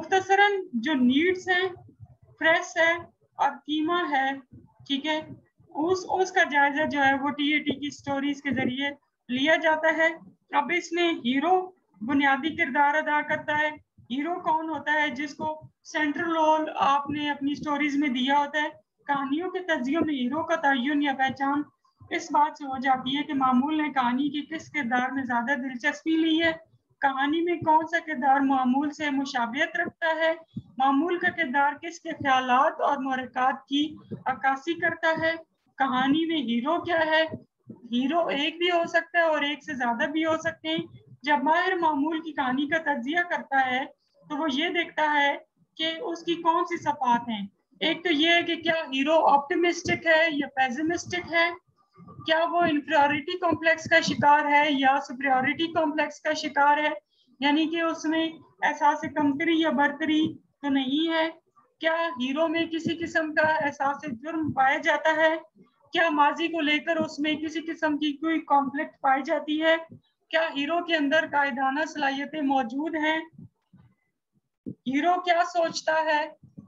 مختصراً جو نیڈز ہیں، پریس ہے اور تھیما ہے، ٹھیک ہے، اس اس کا جائزہ جو ہے وہ ٹی اے ٹی کی سٹوریز کے ذریعے لیا جاتا ہے. اب اس میں ہیرو بنیادی کردار ادا کرتا ہے. ہیرو کون ہوتا ہے؟ جس کو سینٹرل رول آپ نے اپنی سٹوریز میں دیا ہوتا ہے. کہانیوں کے تجزیوں میں ہیرو کا تعین یا پہچان اس بات سے ہو جاتی ہے کہ معمول نے کہانی کے کس کردار میں زیادہ دلچسپی لی ہے. کہانی میں کون سا کردار معمول سے مشابہت رکھتا ہے. معمول کا کردار کس کے خیالات اور محرکات کی عکاسی کرتا ہے. کہانی میں ہیرو کیا ہے؟ ہیرو ایک بھی ہو سکتا ہے اور ایک سے زیادہ بھی ہو سکتے ہیں. جب ماہر معمول کی کہانی کا تجزیہ کرتا ہے تو وہ یہ دیکھتا ہے کہ اس کی کون سی صفات ہیں. ایک تو یہ ہے کہ کیا ہیرو آپٹیمسٹک ہے یا پیسمسٹک ہے. کیا وہ انفیریٹی کمپلیکس کا شکار ہے یا سپریورٹی کمپلیکس کا شکار ہے، یعنی کہ اس میں احساس کمتری یا برتری تو نہیں ہے. کیا ہیرو میں کسی قسم کا احساس جرم پایا جاتا ہے. کیا ماضی کو لے کر اس میں کسی قسم کی کوئی کانفلکٹ پائی جاتی ہے. کیا ہیرو کے اندر قائدانہ صلاحیتیں موجود ہیں. ہیرو کیا سوچتا ہے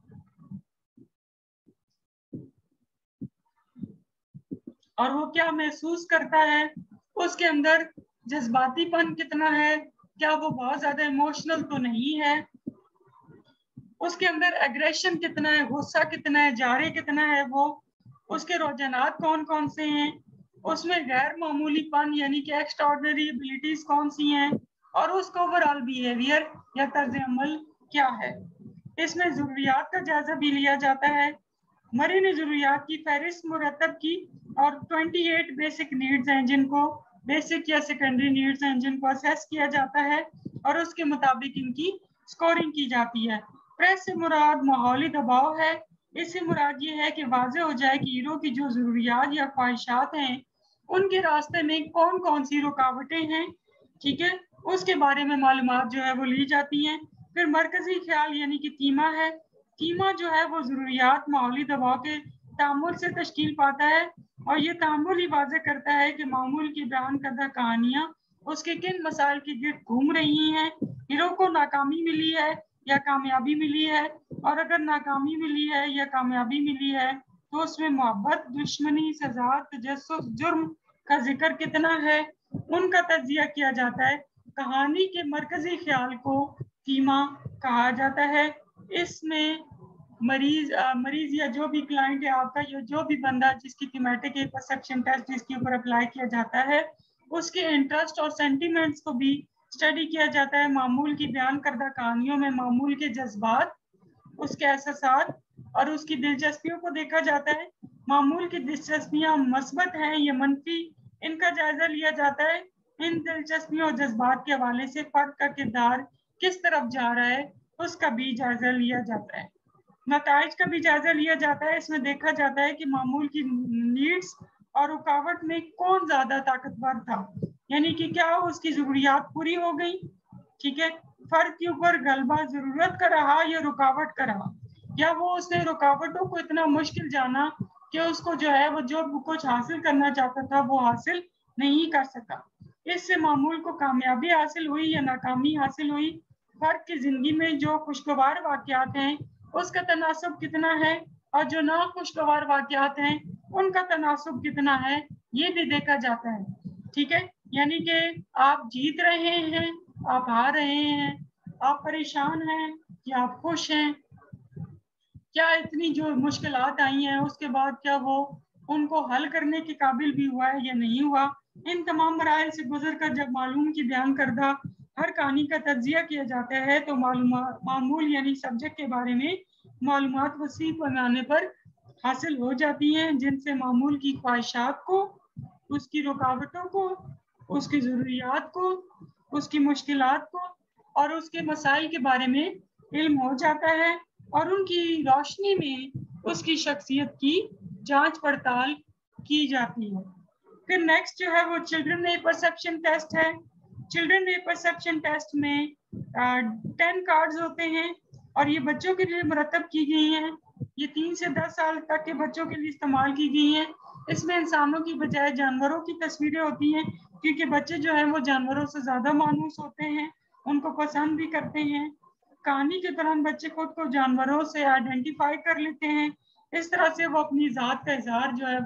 اور وہ کیا محسوس کرتا ہے. اس کے اندر جذباتی پن کتنا ہے. کیا وہ بہت زیادہ ایموشنل تو نہیں ہے. اس کے اندر ایگریشن کتنا ہے، غصہ کتنا ہے، جارے کتنا ہے. وہ اس کے رجحانات کون کون سے ہیں. اس میں غیر معمولی پن یعنی کہ ایکسٹراڈنری ایبلٹیز کون سی ہیں، اور اس کا اوور آل بیہیویئر یا طرز عمل کیا ہے. اس میں ضروریات کا جائزہ بھی لیا جاتا ہے. مری نے ضروریات کی فہرست مرتب کی اور اٹھائیس بیسک نیڈز ہیں جن کو بیسک یا سیکنڈری نیڈز ہیں جن کو اسیس کیا جاتا ہے اور اس کے مطابق ان کی سکورنگ کی جاتی ہے. پریس سے مراد ماحولی دباؤ ہے. اس سے مراد یہ ہے کہ واضح ہو جائے کہ ہیرو کی جو ضروریات یا خواہشات ہیں ان کے راستے میں کون کون سی رکاوٹیں ہیں. ٹھیک ہے، اس کے بارے میں معلومات جو ہے وہ لی جاتی ہیں. پھر مرکزی خیال یعنی کہ تیما ہے. تیما جو ہے وہ ضروریات ماحولی دباؤ کے تعامل سے تشکیل پاتا ہے اور یہ تعامل ہی واضح کرتا ہے کہ معمول کی بیان کردہ کہانیاں اس کے کن مسائل کی گرد گھوم رہی ہیں. ہیرو کو ناکامی ملی ہے یا کامیابی ملی ہے، اور اگر ناکامی ملی ہے یا کامیابی ملی ہے تو اس میں محبت، دشمنی، سزا، تجسس، جرم کا ذکر کتنا ہے، ان کا تجزیہ کیا جاتا ہے. کہانی کے مرکزی خیال کو تیما کہا جاتا ہے. اس میں مریض مریض یا جو بھی کلائنٹ ہے آپ کا، یا جو بھی بندہ جس کی تھیمیٹک پرسیپشن ٹیسٹ جس کے اوپر اپلائی کیا جاتا ہے، اس کے انٹرسٹ اور سینٹیمنٹس کو بھی اسٹڈی کیا جاتا ہے. معمول کی بیان کردہ کہانیوں میں معمول کے جذبات، اس کے احساسات اور اس کی دلچسپیوں کو دیکھا جاتا ہے. معمول کی دلچسپیاں مثبت ہیں یا منفی، ان کا جائزہ لیا جاتا ہے. ان دلچسپیوں اور جذبات کے حوالے سے فرد کا کردار کس طرف جا رہا ہے اس کا بھی جائزہ لیا جاتا ہے. نتائج کا بھی جائزہ لیا جاتا ہے. اس میں دیکھا جاتا ہے کہ معمول کی نیڈز اور رکاوٹ میں کون زیادہ طاقتور تھا، یعنی کہ کیا اس کی ضروریات پوری ہو گئی. ٹھیک ہے، فرد کے اوپر غلبہ ضرورت کا رہا یا رکاوٹ کا رہا، یا وہ اس نے رکاوٹوں کو اتنا مشکل جانا کہ اس کو جو ہے وہ جو کچھ حاصل کرنا چاہتا تھا وہ حاصل نہیں کر سکا. اس سے معمول کو کامیابی حاصل ہوئی یا ناکامی حاصل ہوئی. فرد کی زندگی میں جو خوشگوار واقعات ہیں اس کا تناسب کتنا ہے، اور جو ناخوشگوار واقعات ہیں ان کا تناسب کتنا ہے، یہ بھی دیکھا جاتا ہے. ٹھیک ہے، یعنی کہ آپ جیت رہے ہیں، آپ ہار رہے ہیں، آپ پریشان ہیں یا آپ خوش ہیں، کیا اتنی جو مشکلات آئی ہیں اس کے بعد کیا وہ ان کو حل کرنے کے قابل بھی ہوا ہے یا نہیں ہوا. ان تمام مراحل سے گزر کر جب معلوم کی بیان کردہ ہر کہانی کا تجزیہ کیا جاتا ہے تو معلومات معمول یعنی سبجیکٹ کے بارے میں معلومات وسیع پیمانے پر حاصل ہو جاتی ہیں، جن سے معمول کی خواہشات کو، اس کی رکاوٹوں کو، اس کی ضروریات کو، اس کی مشکلات کو اور اس کے مسائل کے بارے میں علم ہو جاتا ہے، اور ان کی روشنی میں اس کی شخصیت کی جانچ پڑتال کی جاتی ہے. پھر نیکسٹ جو ہے وہ چلڈرن ریٹ پرسیپشن ٹیسٹ ہے. چلڈرن ریٹ پرسیپشن ٹیسٹ میں ٹین کارڈز ہوتے ہیں اور یہ بچوں کے لیے مرتب کی گئی ہیں. یہ تین سے دس سال تک کے بچوں کے لیے استعمال کی گئی ہیں. اس میں انسانوں کی بجائے جانوروں کی تصویریں ہوتی ہیں کیونکہ بچے جو ہیں وہ جانوروں سے زیادہ مانوس ہوتے ہیں، ان کو پسند بھی کرتے ہیں. کہانی کے دوران بچے خود کو جانوروں سے آئیڈینٹیفائی کر لیتے ہیں. اس طرح سے وہ اپنی ذات کا اظہار جو ہے وہ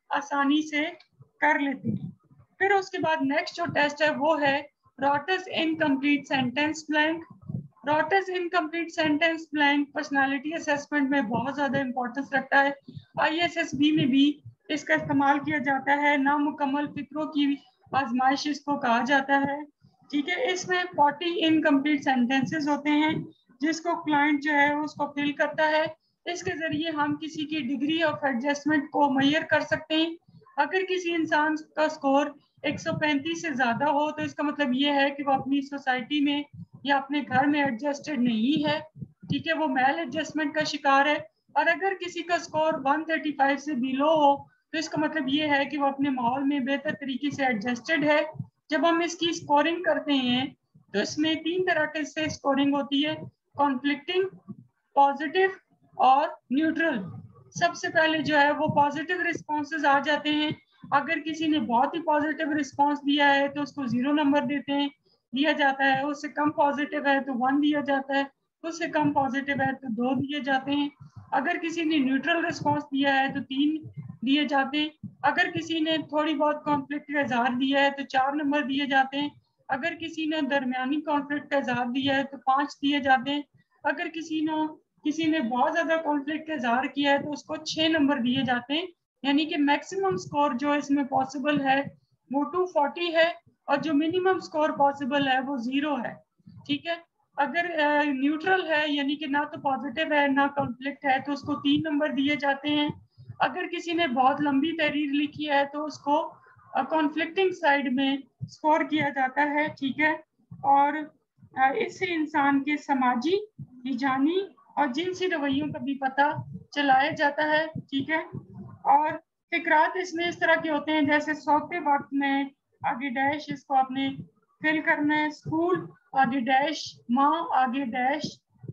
आसानी से कर लेते हैं। फिर उसके बाद नेक्स्ट जो टेस्ट है वो है Rotter's incomplete sentence blank. Rotter's incomplete sentence blank personality assessment में बहुत ज़्यादा इंपॉर्टेंस रखता है। आई एस एस बी में भी इसका इस्तेमाल किया जाता है। नामुकम्मल फिक्रों की आजमाइश इसको कहा जाता है, ठीक है। इसमें चालीस इनकम्प्लीट सेंटेंसेस होते हैं जिसको क्लाइंट जो है उसको फिल करता है। इसके जरिए हम किसी की डिग्री ऑफ एडजस्टमेंट को मेजर कर सकते हैं। अगर किसी इंसान का स्कोर एक सौ पैंतीस से ज्यादा हो तो इसका मतलब ये है कि वो अपनी सोसाइटी में या अपने घर में एडजस्टेड नहीं है, ठीक है, वो मेल एडजस्टमेंट का शिकार है। और अगर किसी का स्कोर एक सौ पैंतीस से बिलो हो तो इसका मतलब ये है कि वो अपने माहौल में बेहतर तरीके से एडजस्टेड है। जब हम इसकी स्कोरिंग करते हैं तो इसमें तीन तरह के से स्कोरिंग होती है, कॉन्फ्लिक्टिंग, पॉजिटिव और न्यूट्रल। सबसे पहले जो है वो पॉजिटिव रिस्पॉन्सेज आ जाते हैं। अगर किसी ने बहुत ही पॉजिटिव रिस्पॉन्स दिया है तो उसको जीरो नंबर देते हैं दिया जाता है। उससे कम पॉजिटिव है तो वन दिया जाता है, उससे कम पॉजिटिव है तो दो दिए जाते हैं। अगर किसी ने न्यूट्रल रिस्पॉन्स दिया है तो तीन दिए जाते हैं। अगर किसी ने थोड़ी बहुत कॉन्फ्लिक्ट का इजहार दिया है तो चार नंबर दिए जाते हैं। अगर किसी ने दरमियानी कॉन्फ्लिक्ट का इजहार दिया है तो पाँच दिए जाते हैं। अगर किसी ने किसी ने बहुत ज्यादा कॉन्फ्लिक्ट का इजहार किया है तो उसको छह नंबर दिए जाते हैं। यानी कि मैक्सिमम स्कोर जो इसमें पॉसिबल है वो दो सौ चालीस है और जो मिनिमम स्कोर पॉसिबल है वो जीरो है, ठीक है। अगर न्यूट्रल uh, है यानी कि ना तो पॉजिटिव है ना कॉन्फ्लिक्ट है तो उसको तीन नंबर दिए जाते हैं। अगर किसी ने बहुत लंबी तहरीर लिखी है तो उसको कॉन्फ्लिक्टिंग uh, साइड में स्कोर किया जाता है, ठीक है। और uh, इससे इंसान के समाजी, विज्ञानी और जिनसी रवैयों का भी पता चलाया जाता है, ठीक है। और फिक्रात इसमें इस तरह के होते हैं जैसे सोते वक्त में आगे डैश, इसको आपने फिल करना है। स्कूल आगे डैश, माँ आगे डैश,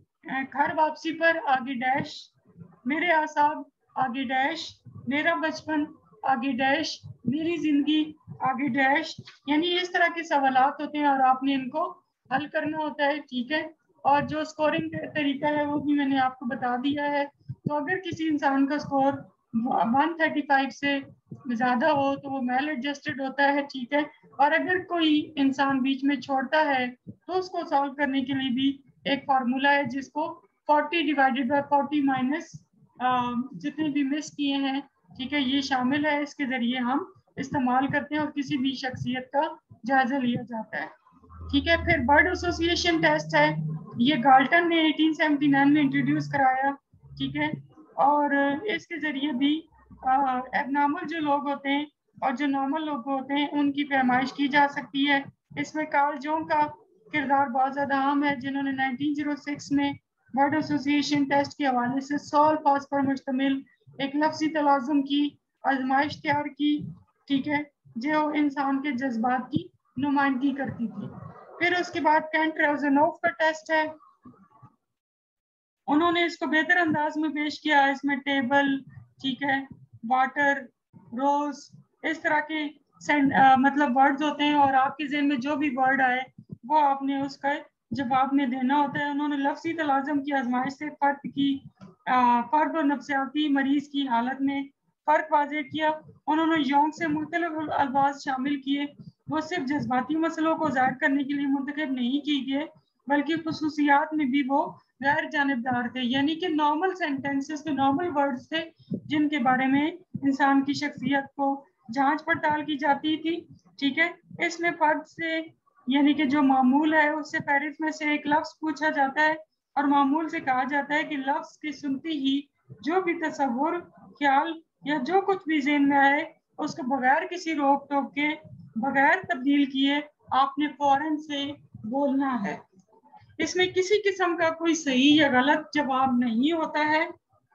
घर वापसी पर आगे डैश, मेरे आसाब आगे डैश, मेरा बचपन आगे डैश, मेरी जिंदगी आगे डैश। यानी इस तरह के सवालात होते हैं और आपने इनको हल करना होता है, ठीक है। और जो स्कोरिंग तरीका है वो भी मैंने आपको बता दिया है। तो अगर किसी इंसान का स्कोर एक सौ पैंतीस से ज्यादा हो तो वो मेल एडजस्टेड होता है, ठीक है। और अगर कोई इंसान बीच में छोड़ता है तो उसको सॉल्व करने के लिए भी एक फार्मूला है जिसको चालीस डिवाइडेड बाय चालीस माइनस जितने भी मिस किए हैं, ठीक है, ये शामिल है। इसके जरिए हम इस्तेमाल करते हैं और किसी भी शख्सियत का जायजा लिया जाता है, ठीक है। फिर वर्ड एसोसिएशन टेस्ट है, ये गाल्टन ने अठारह सौ उन्यासी में इंट्रोड्यूस कराया, ठीक है। और इसके जरिए भी एबनॉर्मल जो लोग होते हैं और जो नॉर्मल लोग होते हैं उनकी पैमाइश की जा सकती है। इसमें कार्ल जॉन्ग का किरदार बहुत ज़्यादा अहम है जिन्होंने उन्नीस सौ छह में वर्ड एसोसिएशन टेस्ट के हवाले से सौ अल्फाज पर मुश्तमिल एक लफ्ज़ी तलाज़ुम की आजमाइश तैयार की, ठीक है, जो इंसान के जज्बात की नुमाइंदगी करती थी। फिर उसके बाद कैंट-राज़नोव का टेस्ट है, उन्होंने इसको बेहतर अंदाज में पेश किया। इसमें टेबल, ठीक है, वाटर, रोज, इस तरह के आ, मतलब वर्ड्स होते हैं और आपके ज़हन में जो भी वर्ड आए वो आपने उसका जवाब में देना होता है। उन्होंने लफ्ज़ी तलाज़ुम की आजमाइश से फर्द की फर्द और नफ्सियाती मरीज की हालत में फ़र्क वाज़ेह किया। उन्होंने यौंग से मुख्तलिफ अल्फाज शामिल किए, वो सिर्फ जज्बाती मसलों को ज़ाहिर करने के लिए मुंतखब नहीं किए गए बल्कि खुसूसियात में भी वो गैर जानिबदार थे। यानी कि नॉर्मल सेंटेंसेस के नॉर्मल वर्ड्स थे जिनके बारे में इंसान की शख्सियत को जांच पड़ताल की जाती थी, ठीक है। इसमें फर्द से यानी कि जो मामूल है उससे फहरिस्त में से एक लफ्ज़ पूछा जाता है और मामूल से कहा जाता है कि लफ्ज़ की सुनते ही जो भी तसव्वुर, ख्याल या जो कुछ भी ज़हन में आए उसको बगैर किसी रोक टोक के, बगैर तब्दील किए आपने फौरन से बोलना है। इसमें किसी किस्म का कोई सही या गलत जवाब नहीं होता है।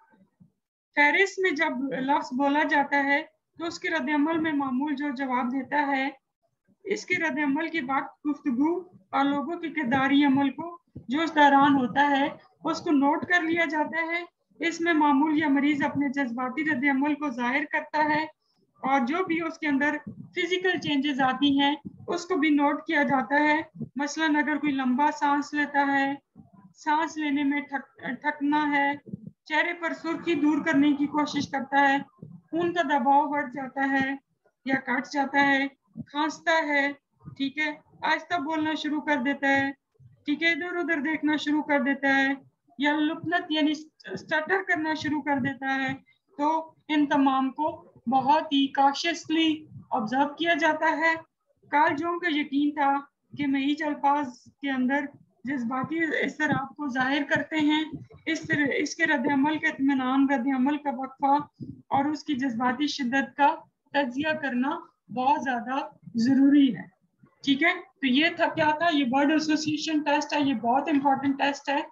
फहरिस्त में जब लफ्ज़ बोला जाता है तो उसके रद्द-ए-अमल में मामूल जो जवाब देता है, इसके रद्द-ए-अमल के वक्त गुफ्तगू और लोगों के किरदारी अमल को जो इस दौरान होता है उसको नोट कर लिया जाता है। इसमें मामूल या मरीज अपने जज्बाती रद्द-ए-अमल को जाहिर करता है और जो भी उसके अंदर फिजिकल चेंजेस आती हैं उसको भी नोट किया जाता है। मसलन अगर कोई लंबा सांस लेता है, सांस लेने में थक थकना है, चेहरे पर सुर्खी दूर करने की कोशिश करता है, خون کا دباؤ بڑھ جاتا ہے یا کٹ جاتا ہے, کھانستا ہے, ٹھیک ہے, آہستہ بولنا شروع کر دیتا ہے, ٹھیک ہے, ادھر ادھر دیکھنا شروع کر دیتا ہے, یا لپنت یعنی سٹر کرنا شروع کر دیتا ہے. تو ان تمام کو بہت ہی کاشیسلی آبزرو کیا جاتا ہے. کارل جونگ کا یقین تھا کہ محیط الفاظ کے اندر جذباتی اضطراب کو ظاہر کرتے ہیں. اس طرح اس کے رد عمل کا اطمینان, رد عمل کا وقفہ اور اس کی جذباتی شدت کا تجزیہ کرنا بہت زیادہ ضروری ہے. ٹھیک ہے, تو یہ تھا کیا تھا, یہ ورڈ ایسوسیشن ٹیسٹ ہے, یہ بہت امپورٹنٹ ٹیسٹ ہے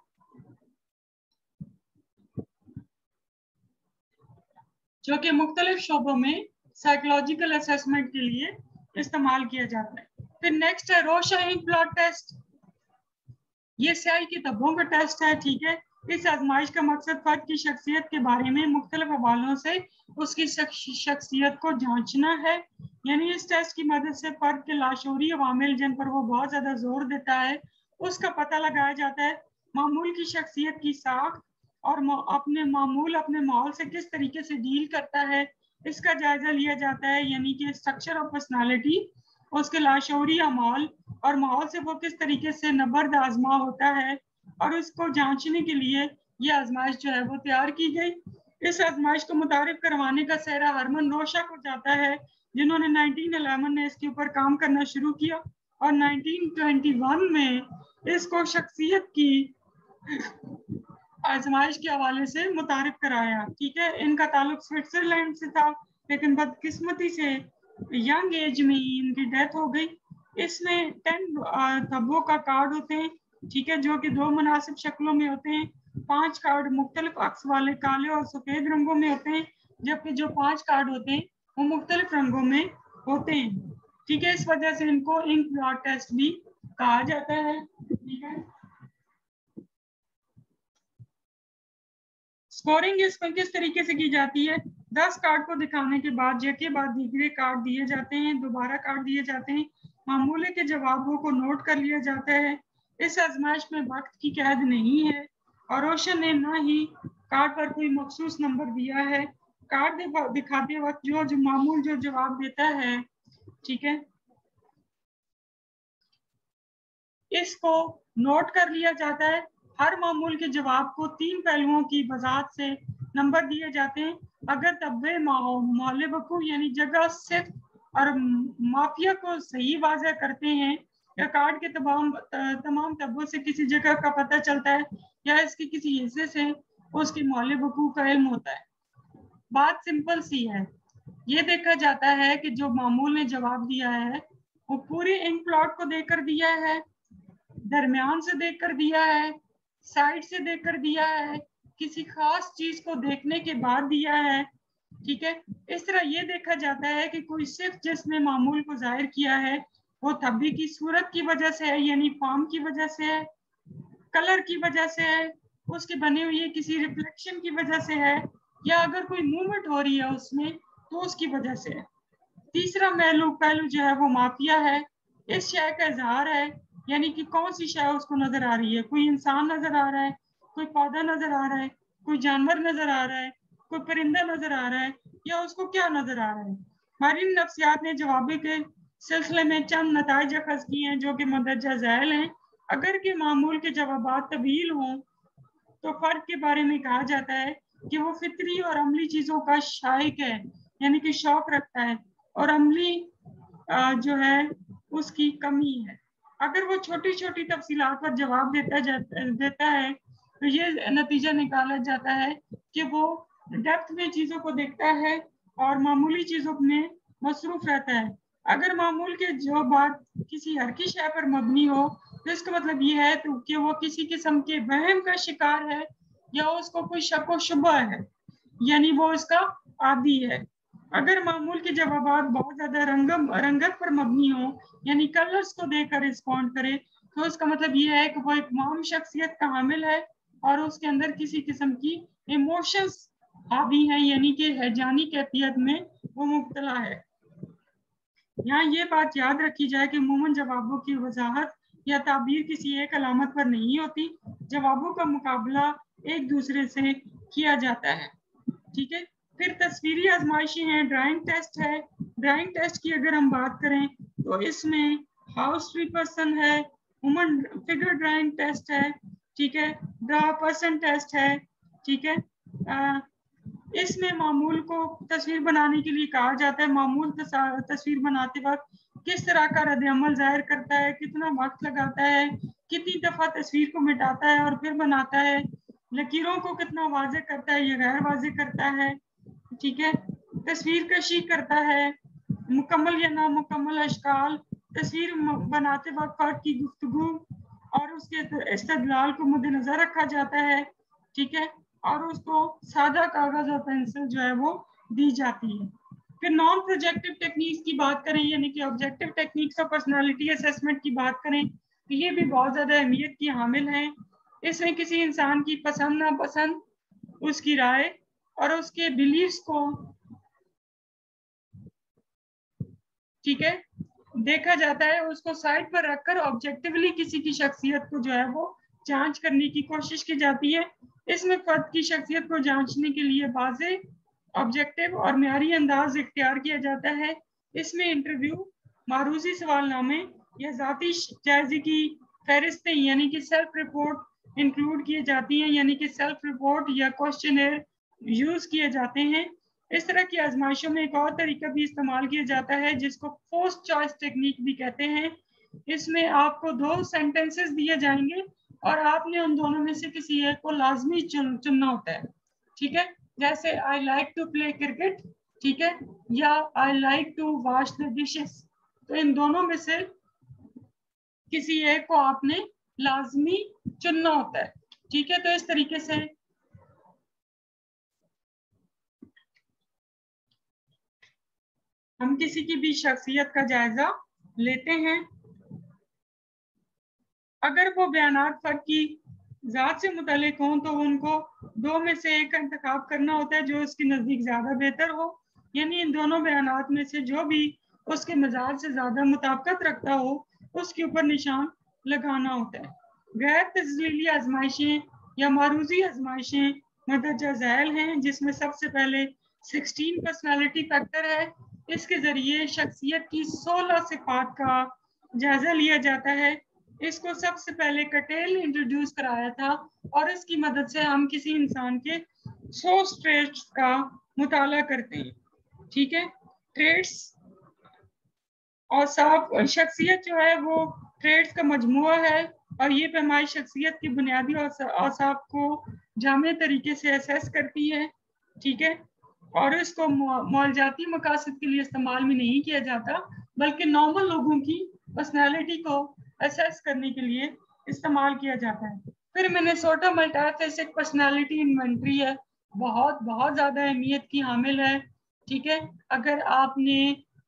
جو کہ مختلف شعبوں میں سائیکولوجیکل اسیسمنٹ کے لیے استعمال کیا جاتا ہے. پھر نیکسٹ ہے روشا انک بلاٹ ٹیسٹ. یہ سیاہی کی دھبوں کا ٹیسٹ ہے. ٹھیک ہے, اس آزمائش کا مقصد فرد کی شخصیت کے بارے میں مختلف حوالوں سے اس کی شخصیت کو جانچنا ہے. یعنی اس ٹیسٹ کی مدد سے فرد کے لاشعوری عوامل جن پر وہ بہت زیادہ زور دیتا ہے اس کا پتہ لگایا جاتا ہے. معمول کی شخصیت کی ساخت اور اپنے معمول اپنے ماحول سے کس طریقے سے ڈیل کرتا ہے اس کا جائزہ لیا جاتا ہے. یعنی کہ اسٹرکچر آف پرسنالٹی, اس کے لاشعوری اعمال اور ماحول سے وہ کس طریقے سے نبرد آزما ہوتا ہے, اور اس کو جانچنے کے لیے یہ آزمائش جو ہے وہ تیار کی گئی. اس آزمائش کو متعارف کروانے کا سہرا ہرمن روشا کو جاتا ہے جنہوں نے نائنٹین الیون میں اس کے اوپر کام کرنا شروع کیا اور نائنٹین ٹوینٹی ون میں اس کو شخصیت کی آزمائش کے حوالے سے متعارف کرایا. ٹھیک ہے, ان کا تعلق سوئٹزرلینڈ سے تھا لیکن بدقسمتی سے ینگ ایج میں ہی ان کی ڈیتھ ہو گئی. اس میں ٹین دھبوں کا کارڈ ہوتے ہیں, ٹھیک ہے, جو کہ دو مناسب شکلوں میں ہوتے ہیں. پانچ کارڈ مختلف عکس والے کالے اور سفید رنگوں میں ہوتے ہیں, جبکہ جو پانچ کارڈ ہوتے ہیں وہ مختلف رنگوں میں ہوتے ہیں. ٹھیک ہے, اس وجہ سے ان کو انک بلاٹ ٹیسٹ بھی کہا جاتا ہے. ٹھیک ہے, اسکورنگ اس میں کس طریقے سے کی جاتی ہے. دس کارڈ کو دکھانے کے بعد یکے بعد دیگرے کارڈ دیے جاتے ہیں, دوبارہ کارڈ دیے جاتے ہیں, معمولے کے جوابوں کو نوٹ کر لیا جاتا ہے. اس آزمائش میں وقت کی قید نہیں ہے اور روشن نے نہ ہی کارڈ پر کوئی مخصوص نمبر دیا ہے. کارڈ دکھاتے وقت جو جو معمول جو جواب دیتا ہے, ٹھیک ہے, اس کو نوٹ کر لیا جاتا ہے. ہر معمول کے جواب کو تین پہلوؤں کی وضاحت سے نمبر دیے جاتے ہیں. اگر تبے مول وقوع یعنی جگہ صرف اور مافیا کو صحیح واضح کرتے ہیں یا کارڈ کے تمام تمام تبوں سے کسی جگہ کا پتہ چلتا ہے یا اس کے کسی حصے سے اس کے مول وقوع کا علم ہوتا ہے. بات سمپل سی ہے, یہ دیکھا جاتا ہے کہ جو معمول نے جواب دیا ہے وہ پورے انک پلاٹ کو دیکھ کر دیا ہے, درمیان سے دیکھ کر دیا ہے, سائڈ سے دیکھ کر دیا ہے, کسی خاص چیز کو دیکھنے کے بعد دیا ہے. ٹھیک ہے, اس طرح یہ دیکھا جاتا ہے کہ کوئی صرف جس نے معمول کو ظاہر کیا ہے وہ تھبی کی صورت کی وجہ سے ہے, یعنی فارم کی وجہ سے ہے, کلر کی وجہ سے ہے, اس کے بنے ہوئے کسی ریفلیکشن کی وجہ سے ہے, یا اگر کوئی موومنٹ ہو رہی ہے اس میں تو اس کی وجہ سے ہے. تیسرا پہلو پہلو جو ہے وہ مافیا ہے. اس شے کا اظہار ہے, یعنی کہ کون سی شے اس کو نظر آ رہی ہے. کوئی انسان نظر آ رہا ہے, کوئی پودا نظر آ رہا ہے, کوئی جانور نظر آ رہا ہے, کوئی پرندہ نظر آ رہا ہے, یا اس کو کیا نظر آ رہا ہے. ماہرین نفسیات نے جوابے کے سلسلے میں چند نتائج اخذ کیے ہیں جو کہ مندرجہ ذیل ہیں. اگر کہ معمول کے جوابات طویل ہوں تو فرد کے بارے میں کہا جاتا ہے کہ وہ فطری اور عملی چیزوں کا شائق ہے, یعنی کہ شوق رکھتا ہے, اور عملی جو ہے اس کی کمی ہے. اگر وہ چھوٹی چھوٹی تفصیلات پر جواب دیتا دیتا ہے تو یہ نتیجہ نکالا جاتا ہے کہ وہ ڈیپتھ میں چیزوں کو دیکھتا ہے اور معمولی چیزوں میں مصروف رہتا ہے. اگر معمول کے جو بات کسی حرکی شے پر مبنی ہو تو اس کا مطلب یہ ہے کہ وہ کسی قسم کے وہم کا شکار ہے یا اس کو کوئی شک و شبہ ہے, یعنی وہ اس کا عادی ہے. اگر معمول کے جوابات بہت زیادہ رنگ رنگت پر مبنی ہوں, یعنی کلرز کو دیکھ کر رسپونڈ کرے, تو اس کا مطلب یہ ہے کہ وہ ایک عام شخصیت کا حامل ہے اور اس کے اندر کسی قسم کی ایموشنز حاوی ہیں, یعنی کہ ہیجانی کیفیت میں وہ مبتلا ہے. یہاں یہ بات یاد رکھی جائے کہ عموماً جوابوں کی وضاحت یا تعبیر کسی ایک علامت پر نہیں ہوتی, جوابوں کا مقابلہ ایک دوسرے سے کیا جاتا ہے. ٹھیک ہے, پھر تصویری آزمائشیں ہیں، ڈرائنگ ٹیسٹ ہے. ڈرائنگ ٹیسٹ کی اگر ہم بات کریں تو اس میں ہاؤس ٹری پرسن ہے، وومن فگر ڈرائنگ ٹیسٹ ہے، ٹھیک ہے، ڈرا پرسن ٹیسٹ ہے، ٹھیک ہے. اس میں معمول کو تصویر بنانے کے لیے کہا جاتا ہے معمول تصویر بناتے وقت کس طرح کا رد عمل ظاہر کرتا ہے، کتنا وقت لگاتا ہے، کتنی دفعہ تصویر کو مٹاتا ہے اور پھر بناتا ہے، لکیروں کو کتنا واضح کرتا ہے یا غیر واضح کرتا ہے، ٹھیک ہے. تصویر کشی کرتا ہے، مکمل یا نامکمل اشکال، تصویر بناتے وقت فرد کی گفتگو اور اس کے استدلال کو مد نظر رکھا جاتا ہے، ٹھیک ہے، اور اس کو سادہ کاغذ اور پینسل جو ہے وہ دی جاتی ہے. پھر نان پروجیکٹیو ٹیکنیکس کی بات کریں یعنی کہ آبجیکٹیو ٹیکنیکس اور پرسنالٹی اسیسمنٹ کی بات کریں تو یہ بھی بہت زیادہ اہمیت کی حامل ہیں. اس میں کسی انسان کی پسند ناپسند، اس کی رائے اور اس کے بلیفز کو ٹھیک ہے دیکھا جاتا ہے، اس کو سائڈ پر رکھ کر آبجیکٹیولی کسی کی شخصیت کو جو ہے وہ جانچ کرنے کی کوشش کی جاتی ہے. اس میں فرد کی شخصیت کو جانچنے کے لیے واضح آبجیکٹیو اور معیاری انداز اختیار کیا جاتا ہے. اس میں انٹرویو، معروضی سوال نامے یا ذاتی جائزے کی فہرستیں یعنی کہ سیلف رپورٹ انکلوڈ کیے جاتی ہیں، یعنی کہ سیلف رپورٹ یا کوشچنر یوز کیے جاتے ہیں. اس طرح کی آزمائشوں میں ایک اور طریقہ بھی استعمال کیا جاتا ہے جس کو پوسٹ چوائس ٹیکنیک بھی کہتے ہیں. اس میں آپ کو دو سینٹنسز دیے جائیں گے اور آپ نے ان دونوں میں سے کسی ایک کو لازمی چن, چننا ہوتا ہے، ٹھیک ہے. جیسے I like to play cricket, ٹھیک ہے، یا I like to wash the dishes. تو ان دونوں میں سے کسی ایک کو آپ نے لازمی چننا ہوتا ہے، ٹھیک ہے. تو اس طریقے سے ہم کسی کی بھی شخصیت کا جائزہ لیتے ہیں. اگر وہ بیانات فرد کی ذات سے متعلق ہوں تو ان کو دو میں سے ایک کا انتخاب کرنا ہوتا ہے جو اس کے نزدیک زیادہ بہتر ہو، یعنی ان دونوں بیانات میں سے جو بھی اس کے مزاج سے زیادہ مطابقت رکھتا ہو اس کے اوپر نشان لگانا ہوتا ہے. غیر تسجیلی آزمائشیں یا معروضی آزمائشیں مندرجہ ذیل ہیں جس میں سب سے پہلے سکسٹین پرسنالٹی فیکٹر ہے. اس کے ذریعے شخصیت کی سولہ صفات کا جائزہ لیا جاتا ہے. اس کو سب سے پہلے کٹیل انٹروڈیوس کرایا تھا اور اس کی مدد سے ہم کسی انسان کے سو ٹریٹس کا مطالعہ کرتے ہیں، ٹھیک ہے. ٹریٹس اور صاف شخصیت جو ہے وہ ٹریٹس کا مجموعہ ہے اور یہ پیمائش شخصیت کی بنیادی اوصاف کو جامع طریقے سے اسیس کرتی ہے، ٹھیک ہے. اور اس کو معالجاتی مقاصد کے لیے استعمال بھی نہیں کیا جاتا بلکہ نارمل لوگوں کی پرسنالٹی کو اسیس کرنے کے لیے استعمال کیا جاتا ہے. پھر منیسوٹا ملٹی پرسنالٹی انوینٹری ہے، بہت بہت زیادہ اہمیت کی حامل ہے، ٹھیک ہے. اگر آپ نے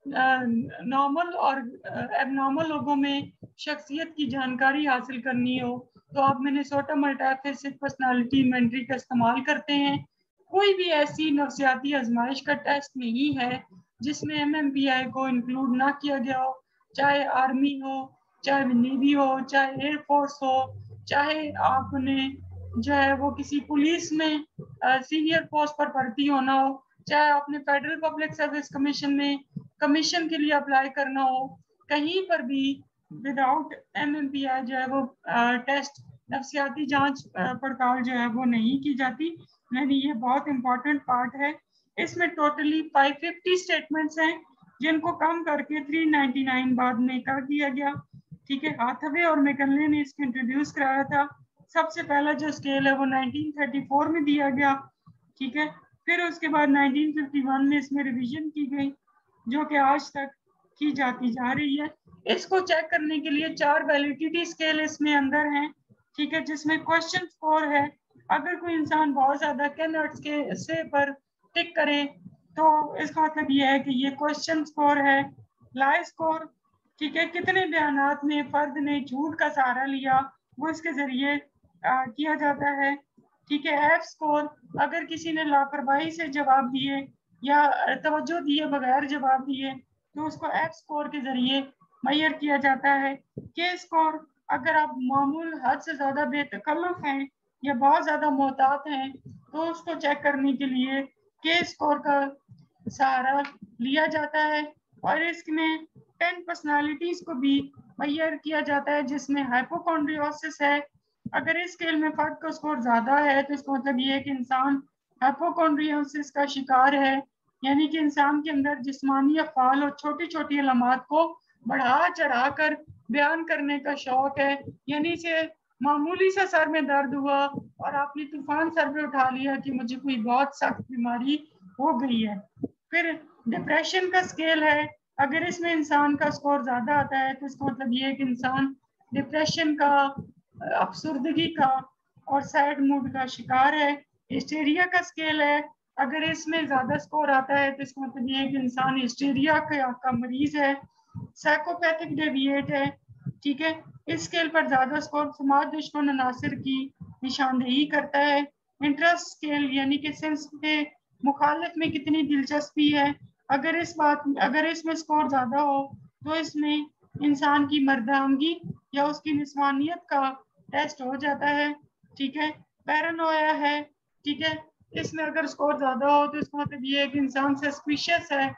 نارمل اور ایب نارمل لوگوں میں شخصیت کی جانکاری حاصل کرنی ہو تو آپ منیسوٹا ملٹی پرسنالٹی انوینٹری کا استعمال کرتے ہیں. کوئی بھی ایسی نفسیاتی آزمائش کا ٹیسٹ نہیں ہے جس میں ایم ایم پی آئی کو انکلوڈ نہ کیا گیا ہو، چاہے آرمی ہو، چاہے نیوی ہو، چاہے ایئر فورس ہو، چاہے آپ نے جو ہے وہ کسی پولیس میں سینئر پوسٹ پر بھرتی ہونا ہو، چاہے آپ نے فیڈرل پبلک سروس کمیشن میں کمیشن کے لیے اپلائی کرنا ہو، کہیں پر بھی without M M P I جو ہے وہ ٹیسٹ نفسیاتی جانچ پڑتال جو ہے وہ نہیں کی جاتی. یعنی یہ بہت امپورٹنٹ پارٹ ہے. اس میں ٹوٹلی فائیو ففٹی اسٹیٹمنٹس ہیں جن کو کم کر کے تھری نائنٹی نائن بعد میں کر دیا گیا، ٹھیک ہے. ہاتھوے اور میکنلے نے اس کو انٹروڈیوس کرایا تھا. سب سے پہلا جو اسکیل ہے وہ نائنٹین تھرٹی فور میں دیا گیا، ٹھیک ہے. پھر اس کے بعد نائنٹین ففٹی ون میں اس میں ریویژن کی گئی جو کہ آج تک کی جاتی جا رہی ہے. اس کو چیک کرنے کے لیے چار ویلیڈیٹی اسکیل اس میں اندر ہیں، ٹھیک ہے، جس میں کوشچن اسکور ہے. اگر کوئی انسان بہت زیادہ کینڈیڈیٹس کے حصے پر ٹک کرے تو اس کا مطلب یہ ہے کہ یہ کوشچن اسکور ہے. لائی اسکور، ٹھیک ہے، کتنے بیانات میں فرد نے جھوٹ کا سہارا لیا وہ اس کے ذریعے کیا جاتا ہے، ٹھیک ہے. ایف اسکور، اگر کسی نے لاپرواہی سے جواب دیے یا توجہ دیے بغیر جواب دیے تو اس کو ایف اسکور کے ذریعے معیار کیا جاتا ہے. کے اسکور، اگر آپ معمول حد سے زیادہ بے تکلف ہیں یا بہت زیادہ محتاط ہیں تو اس کو چیک کرنے کے لیے के स्कोर का सहारा लिया जाता है और इसमें टेन पर्सनालिटीज को भी मेजर किया जाता है जिसमें हाइपोकॉन्ड्रियोसिस है। अगर इस स्केल में फर्द का स्कोर ज्यादा है तो इसका मतलब ये है कि इंसान हाइपोकॉन्ड्रियोसिस का शिकार है, यानी कि इंसान के अंदर जिस्मानी अफ़आल और छोटी छोटी अलामात को बढ़ा चढ़ा कर बयान करने का शौक है, यानी से मामूली सा सर में दर्द हुआ और आपने तूफान सर पे उठा लिया कि मुझे कोई बहुत सख्त बीमारी हो गई है। फिर डिप्रेशन का स्केल है, अगर इसमें इंसान का स्कोर ज्यादा आता है तो इसका मतलब ये है कि इंसान डिप्रेशन का, अफसुर्दगी का और सैड मूड का शिकार है। हिस्टीरिया का स्केल है, अगर इसमें ज्यादा स्कोर आता है तो इसका मतलब ये है कि इंसान हिस्टीरिया का, का मरीज है। साइकोपैथिक डेविएट है, ठीक है, इस स्केल पर ज्यादा स्कोर समाज दुश्मन अनासर की निशानदेही करता है। इंटरेस्ट स्केल यानी कि सेंस के मुखालिफ में कितनी दिलचस्पी है, अगर इस बात अगर इसमें स्कोर ज्यादा हो तो इसमें इंसान की मर्दानगी या उसकी निस्वानियत का टेस्ट हो जाता है, ठीक है। पैरानोया है, ठीक है, इसमें अगर स्कोर ज्यादा हो तो इसका मतलब ये है कि इंसान सस्पिशियस है,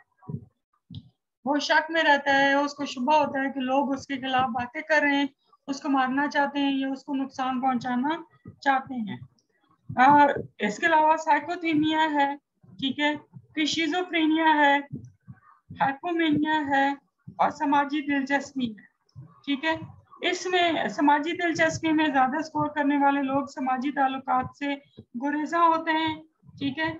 वो शक में रहता है, उसको शुबा होता है कि लोग उसके खिलाफ बातें कर रहे हैं, उसको मारना चाहते हैं या उसको नुकसान पहुंचाना चाहते हैं। और इसके अलावा साइकोथीमिया है, ठीक है, शिज़ोफ्रेनिया है, हाइपोमेनिया है और समाजी दिलचस्पी है, ठीक है। इसमें समाजी दिलचस्पी में ज्यादा स्कोर करने वाले लोग समाजी ताल्लुकात से गुरेजा होते हैं, ठीक है।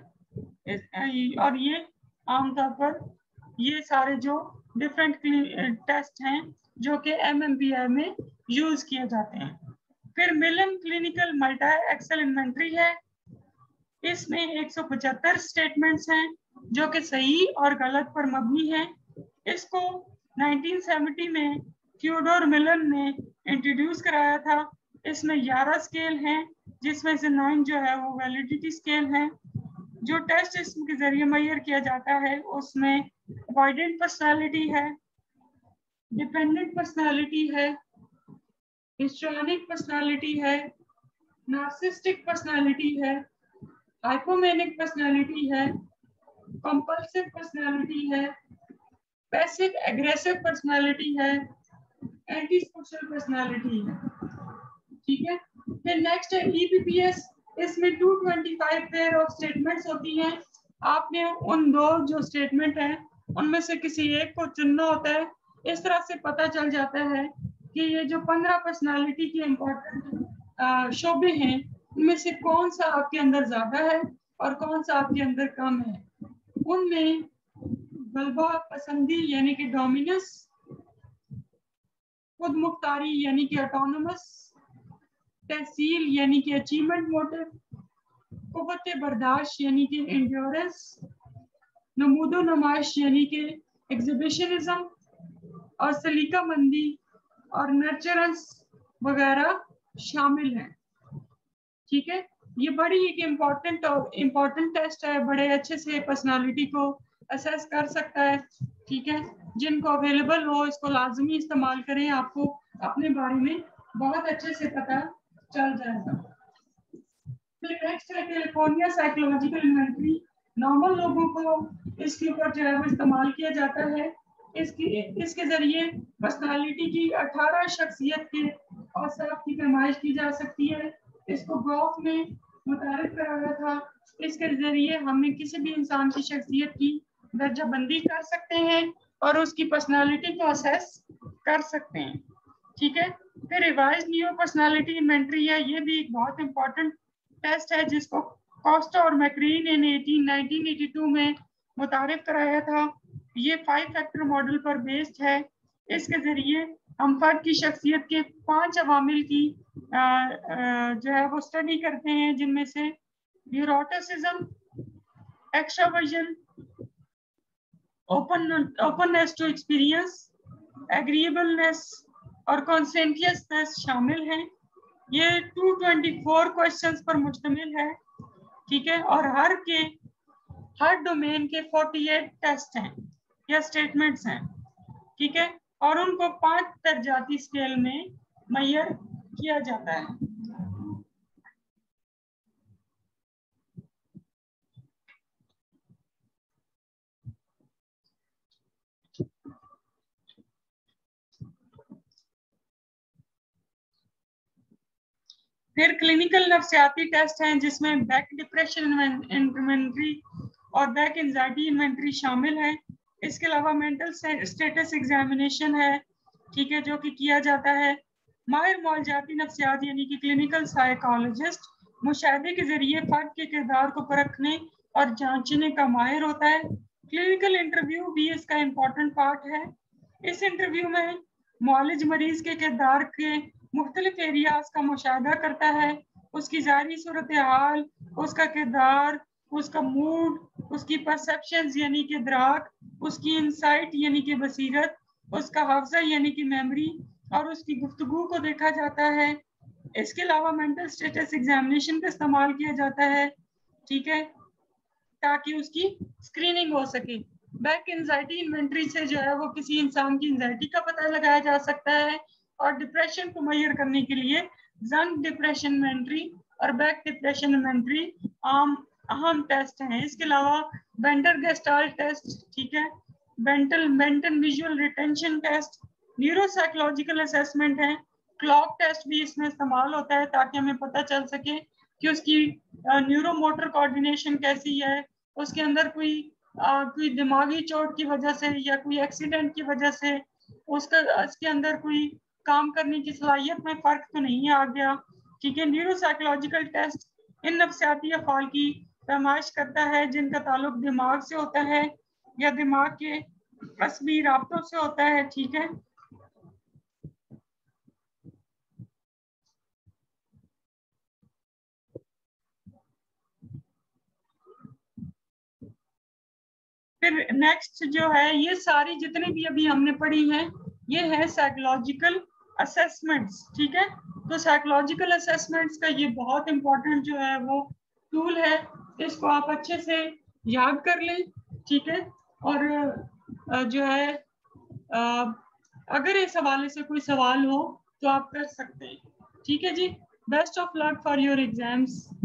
और ये आमतौर पर ये सारे जो डिफरेंट टेस्ट हैं जो कि एम एम पी आई में यूज किए जाते हैं। फिर Millon clinical multi axial inventory है, इसमें एक सौ पचहत्तर स्टेटमेंट्स हैं जो कि सही और गलत पर मबनी है। इसको उन्नीस सौ सत्तर में थियोडोर मिलन ने इंट्रोड्यूस कराया था। इसमें ग्यारह स्केल हैं जिसमें से नौ जो है वो वैलिडिटी स्केल हैं। जो टेस्ट इसके जरिए मेजर किया जाता है उसमें अवॉइडेंट पर्सनालिटी है, डिपेंडेंट पर्सनालिटी है, हिस्ट्रैनिक पर्सनालिटी है, नार्सिसिस्टिक पर्सनालिटी है, हाइपोमेनिक पर्सनालिटी है, कंपल्सिव पर्सनालिटी है, पैसिव एग्रेसिव पर्सनालिटी है, एंटी सोशल पर्सनालिटी है, ठीक है। फिर नेक्स्ट है ई पी पी एस, इसमें दो सौ पच्चीस पेयर ऑफ स्टेटमेंट्स होती हैं। आपने उन दो जो स्टेटमेंट हैं उनमें से किसी एक को चुनना होता है। इस तरह से पता चल जाता है कि ये जो पंद्रह पर्सनालिटी के इम्पोर्टेंट शोबे हैं उनमें से कौन सा आपके अंदर ज्यादा है और कौन सा आपके अंदर कम है। उनमें गलबा पसंदी यानी कि डोमिनेंस, खुद मुख्तारी यानी कि ऑटोनोमस, तहसील यानी कि अचीवमेंट मोटिव, कुव्वत बर्दाश्त यानी कि एंड्योरेंस, नमूदो नमाइश यानी कि एग्जिबिशनिज्म और सलीका मंदी और नर्चरेंस वगैरह शामिल हैं, ठीक है। ये बड़ी एक इम्पोर्टेंट इम्पोर्टेंट टेस्ट है, बड़े अच्छे से पर्सनालिटी को असेस कर सकता है, ठीक है। जिनको अवेलेबल हो इसको लाजमी इस्तेमाल करें, आपको अपने बारे में बहुत अच्छे से पता चल जाएगा। फिर नेक्स्ट है कैलिफोर्निया साइकोलॉजिकल इन्वेंटरी, नॉर्मल लोगों को इसके ऊपर जो है वो इस्तेमाल किया जाता है। इसकी इसके जरिए पर्सनालिटी की अठारह शख्सियत के औसाफ की पैमाइश की जा सकती है। इसको ग्राफ में मुतारिफ कराया था। इसके जरिए हमें किसी भी इंसान की शख्सियत की दर्जा बंदी कर सकते हैं और उसकी पर्सनालिटी को असेस कर सकते हैं, ठीक है। फिर रिवाइज न्यू पर्सनालिटी इन्वेंटरी है, ये भी एक बहुत इंपॉर्टेंट टेस्ट है जिसको कॉस्टा और मैक्रीन ने नाइनटीन एटी टू में मुतारिफ कराया था। ये फाइव फैक्टर मॉडल पर बेस्ड है। इसके जरिए हम फर्द की शख्सियत के पांच अवामिल की आ, आ, जो है वो स्टडी करते हैं, जिनमें से neuroticism, extroversion, open openness to experience, agreeableness और कॉन्सेंटियसनेस शामिल हैं। ये दो सौ चौबीस क्वेश्चंस पर मुश्तमिल है, ठीक है। और हर के हर डोमेन के अड़तालीस टेस्ट हैं या स्टेटमेंट्स हैं, ठीक है। और उनको पांच दर्जाती स्केल में मेजर किया जाता है। फिर क्लिनिकल नफ्सियाती टेस्ट हैं जिसमें बैक डिप्रेशन इन्वेंट्री और बैक एंजाइटी इन्वेंट्री शामिल है। इसके अलावा मेंटल स्टेटस एग्जामिनेशन है, ठीक है, जो कि किया जाता है। माहिर मौलजाती नफ्सियात यानी कि क्लिनिकल साइकोलॉजिस्ट मुशाहदे के जरिए फर्द के किरदार को परखने और जांचने का माहिर होता है। क्लिनिकल इंटरव्यू भी इसका इम्पोर्टेंट पार्ट है। इस इंटरव्यू में मौलिज मरीज के किरदार के मुख्तलिफ एरियाज का मुशाहदा करता है, उसकी ज़ाहिरी सूरत हाल, उसका किरदार, उसका मूड, उसकी परसेप्शंस यानी कि इदराक, उसकी इंसाइट यानी कि बसीरत, उसका हाफजा यानी कि मेमोरी और उसकी गुफ्तगू को देखा जाता है। इसके अलावा मेंटल स्टेटस एग्जामिनेशन का इस्तेमाल किया जाता है, ठीक है, ताकि उसकी स्क्रीनिंग हो सके। बैक एंजाइटी इन्वेंट्री से जो है वो किसी इंसान की एंजाइटी का पता लगाया जा सकता है और डिप्रेशन को मेजर करने के लिए जंग डिप्रेशन इन्वेंट्री और बैक डिप्रेशन इन्वेंट्री आम अहम टेस्ट हैं। इसके अलावा बेंटर गेस्टाल्ट टेस्ट, ठीक है, Benton mental visual retention test, neuropsychological assessment है, क्लॉक टेस्ट भी इसमें इस्तेमाल होता है ताकि हमें पता चल सके कि उसकी न्यूरो मोटर कोऑर्डिनेशन कैसी है, उसके अंदर कोई आ, कोई दिमागी चोट की वजह से या कोई एक्सीडेंट की वजह से उसका उसके अंदर कोई काम करने की सलाहियत में फर्क तो नहीं आ गया, ठीक है। न्यूरोसाइकोलॉजिकल टेस्ट इन नफ्सियाती अफाल की पैमाइश करता है जिनका ताल्लुक दिमाग से होता है या दिमाग के असबी राब्तों से होता है, ठीक है। फिर नेक्स्ट जो है, ये सारी जितनी भी अभी हमने पढ़ी हैं ये है साइकोलॉजिकल असेसमेंट्स, ठीक है। तो साइकोलॉजिकल असेसमेंट्स का ये बहुत इंपॉर्टेंट जो है वो टूल है, इसको आप अच्छे से याद कर लें, ठीक है। और जो है अगर इस हवाले से कोई सवाल हो तो आप कर सकते हैं, ठीक है जी। Best of luck for your exams.